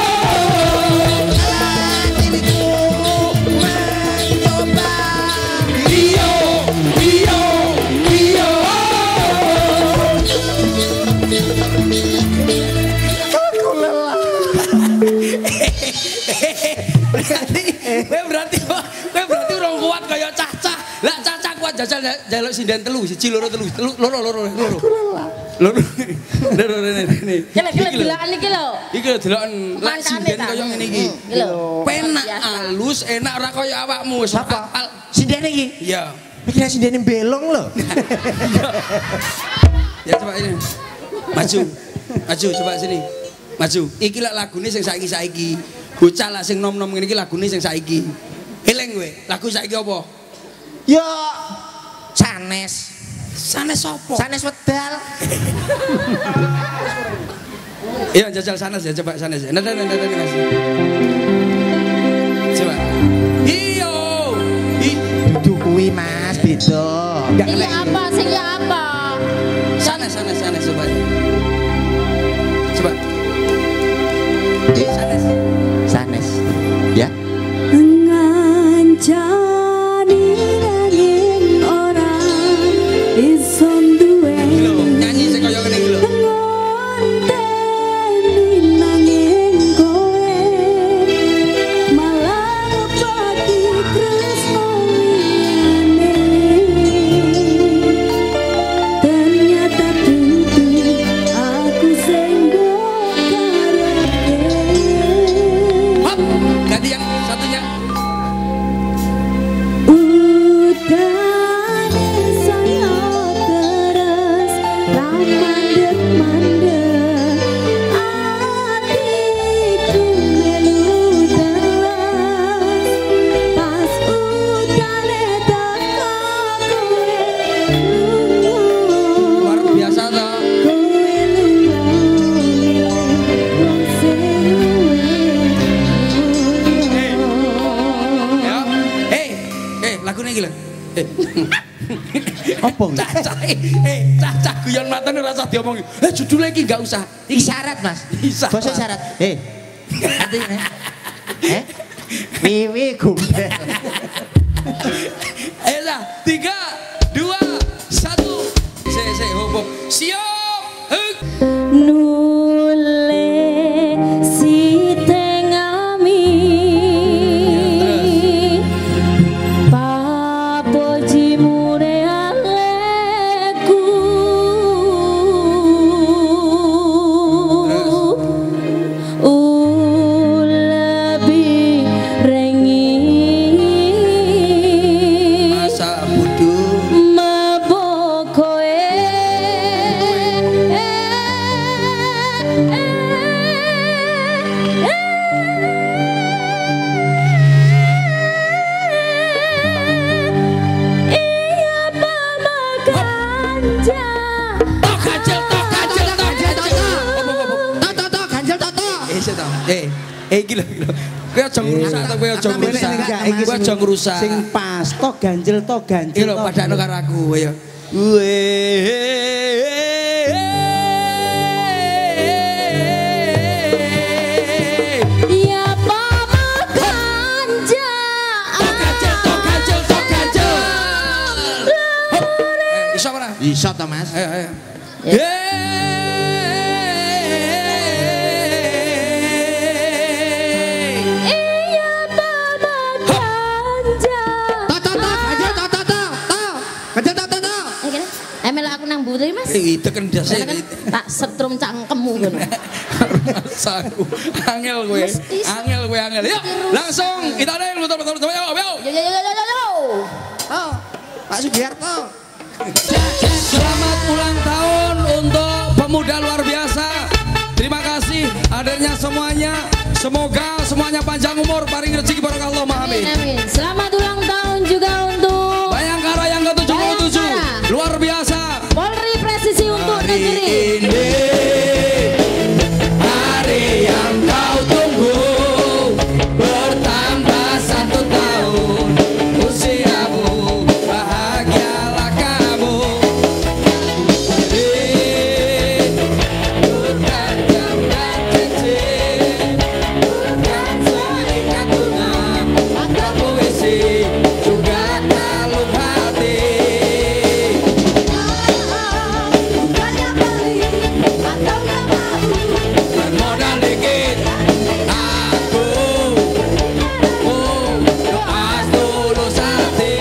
diriku mencoba Iyo. Iyo. Iyo. Berarti, kowe berarti, kowe berarti urung kuat kaya cacah. Lah cacah kuat jajal jaluk sinden telu, siji loro telu, telu loro loro loro. Loro. Loro rene rene. Kele kele Iki lho. delokan iki lho. Iki lho deloken lek Mangkane sinden ta. kaya ngene iki. Iki lho. Penak Biasa. alus, enak ora kaya awakmu wis Apa? apal. Sindene iki. Iya. Mikirnya sindene belong lho. Ya coba ini. Maju. Maju coba sini. Maju. Iki lek lagune sing saiki-saiki. Bocah lah sing nom-nom ngene iki lagune sing saiki. Eling kowe, lagu saiki apa? Yo sanes. Sanes sapa? Sanes wedal. Iya jajal sanes ya, coba sanes ya. Nada nada nada Mas. Coba. Iyo. I Dudu kuwi Mas, beda. Enggak Sing kena. apa? Sing ya apa? sanes sanes sanes coba. Coba. Eh, sanes. Sanes. Ya. Ngancani nanging orang ison duwe Iki lho, nyanyi sing kaya ngene iki lho. ngonteni nanging kowe malah ngepati tresno liyane ternyata tentu aku sing mbok karepe. Hop, ganti yang satunya. Udane saya terus ramandek-mandek hatiku melu telas pas udane teko kowe Luar lunga biasa toh. kowe lunga wong sing Ya. Eh, eh lagune iki lho. Eh. Apa kuwi? Cacah, eh, eh, cacah guyon matane ora usah diomongi. Eh judulnya iki enggak usah. Iki syarat Mas. Isyarat. Basa syarat. Eh. Artinya. Eh. Wiwi gumbel. Eh lah, tiga, dua, satu. Se, se, hop, hop. Siap. Hek. Nule si tengami Ya, terus. pa to. Eh, eh iki lho. Kowe aja ngrusak to, kowe aja ngrusak. Kowe aja ngrusak. Sing pas to ganjel to ganjel. Iki lho padakno karo aku ya. Ya mama ganja. Ganjel to ganjel to ganjel. Eh, iso ora? Iso to, Mas. Ayo ayo. Iya mama ganja. To to to, ganjel to to to. To. Ganjel to to to. Eh, kene. Emel aku nang mburi, Mas. Eh, teken dase. Tak setrum cangkemmu ngono. Saku. Angel kowe. Angel kowe angel. Yuk, langsung kita neng lu betul betul yo yo. Yo yo yo yo yo. Oh, Pak Sugiarto. Selamat ulang tahun untuk pemuda luar biasa. Terima kasih hadirnya semuanya. Semoga semuanya panjang umur, paring rezeki barokah Allah. Amin Amin. amin. Selamat ulang tahun juga untuk Bayangkara yang ke tujuh puluh tujuh. Bayangkara. Luar biasa. Polri Presisi untuk Hari negeri. ini hari yang kau tunggu, bertambah satu tahun usiamu, bahagialah kamu. Bukan jam dan cincin, bukan seikat bunga, maka puisi juga kalung hati. Bermodal dikit aku, oh, doa tulus hati.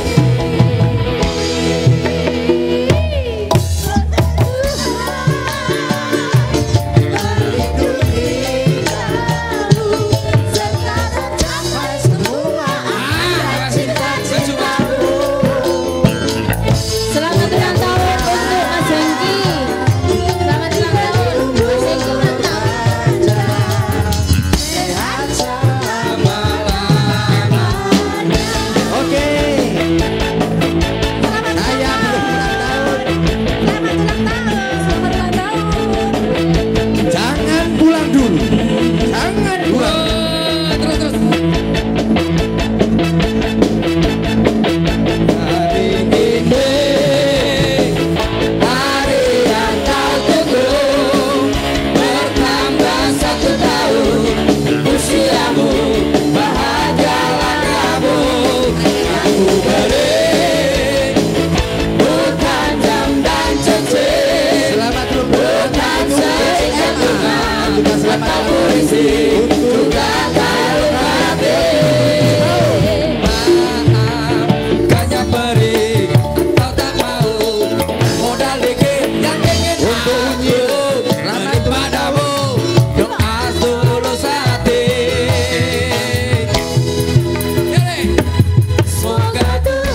Ah, sejuta. Selamat ulang tahun untuk Mas Hengki. Selamat ulang tahun Mas Hengki ulang tahun. Oke. Saya belum ulang tahun. Jangan pulang dulu. Jangan pulang. Terus terus. Hari ini hari yang kau tunggu, bertambah satu tahun usiamu, bahagialah kamu. Aku beri bukan jam dan cincin, Selamat ulang bukan seikat bunga, atau puisi juga kalung hati. Maaf, hanya beri, kau tak mau. Modal dikit yang ingin aku, ramai padamu, doa tulus hati. Ini, semoga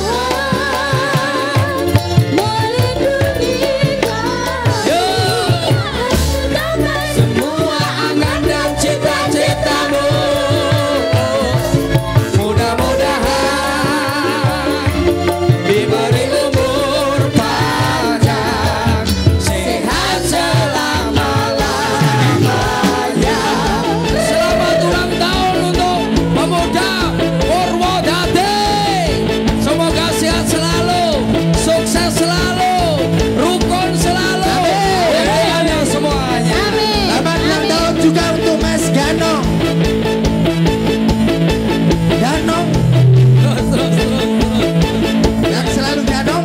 Tuhan melindungi yo, semua angan dan cita-citamu, mudah-mudahan diberi umur panjang, sehat selama-lamanya. Selamat ulang tahun untuk pemuda Purwodadi. Semoga sehat selalu, sukses selalu, rukun selalu. Semuanya semuanya. Amin. Selamat ulang tahun juga untuk Mas Ganong. Ganong Terus terus terus terus. yang selalu Ganong.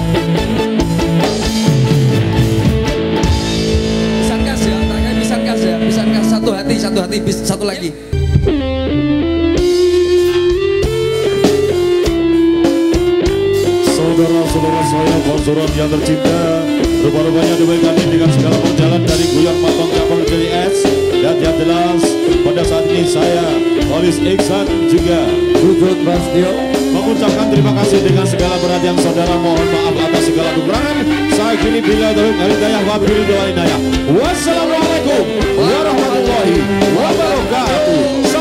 Pisan kas ya, tangan pisan kas ya, pisan kas satu hati, satu hati, bis, satu lagi. Saudara-saudara saya, konsurat yang tercinta, rupa-rupanya diberkati dengan segala perjalanan dari Guyon Matong Kapal J S. Dan yang jelas, pada saat ini saya, Polis Iksan juga Bujut Bastio. mengucapkan terima kasih dengan segala perhatian saudara. Mohon maaf atas segala kekurangan. Saya kini bila dari Hidayah wabil doa inayah. Wassalamualaikum warahmatullahi wabarakatuh.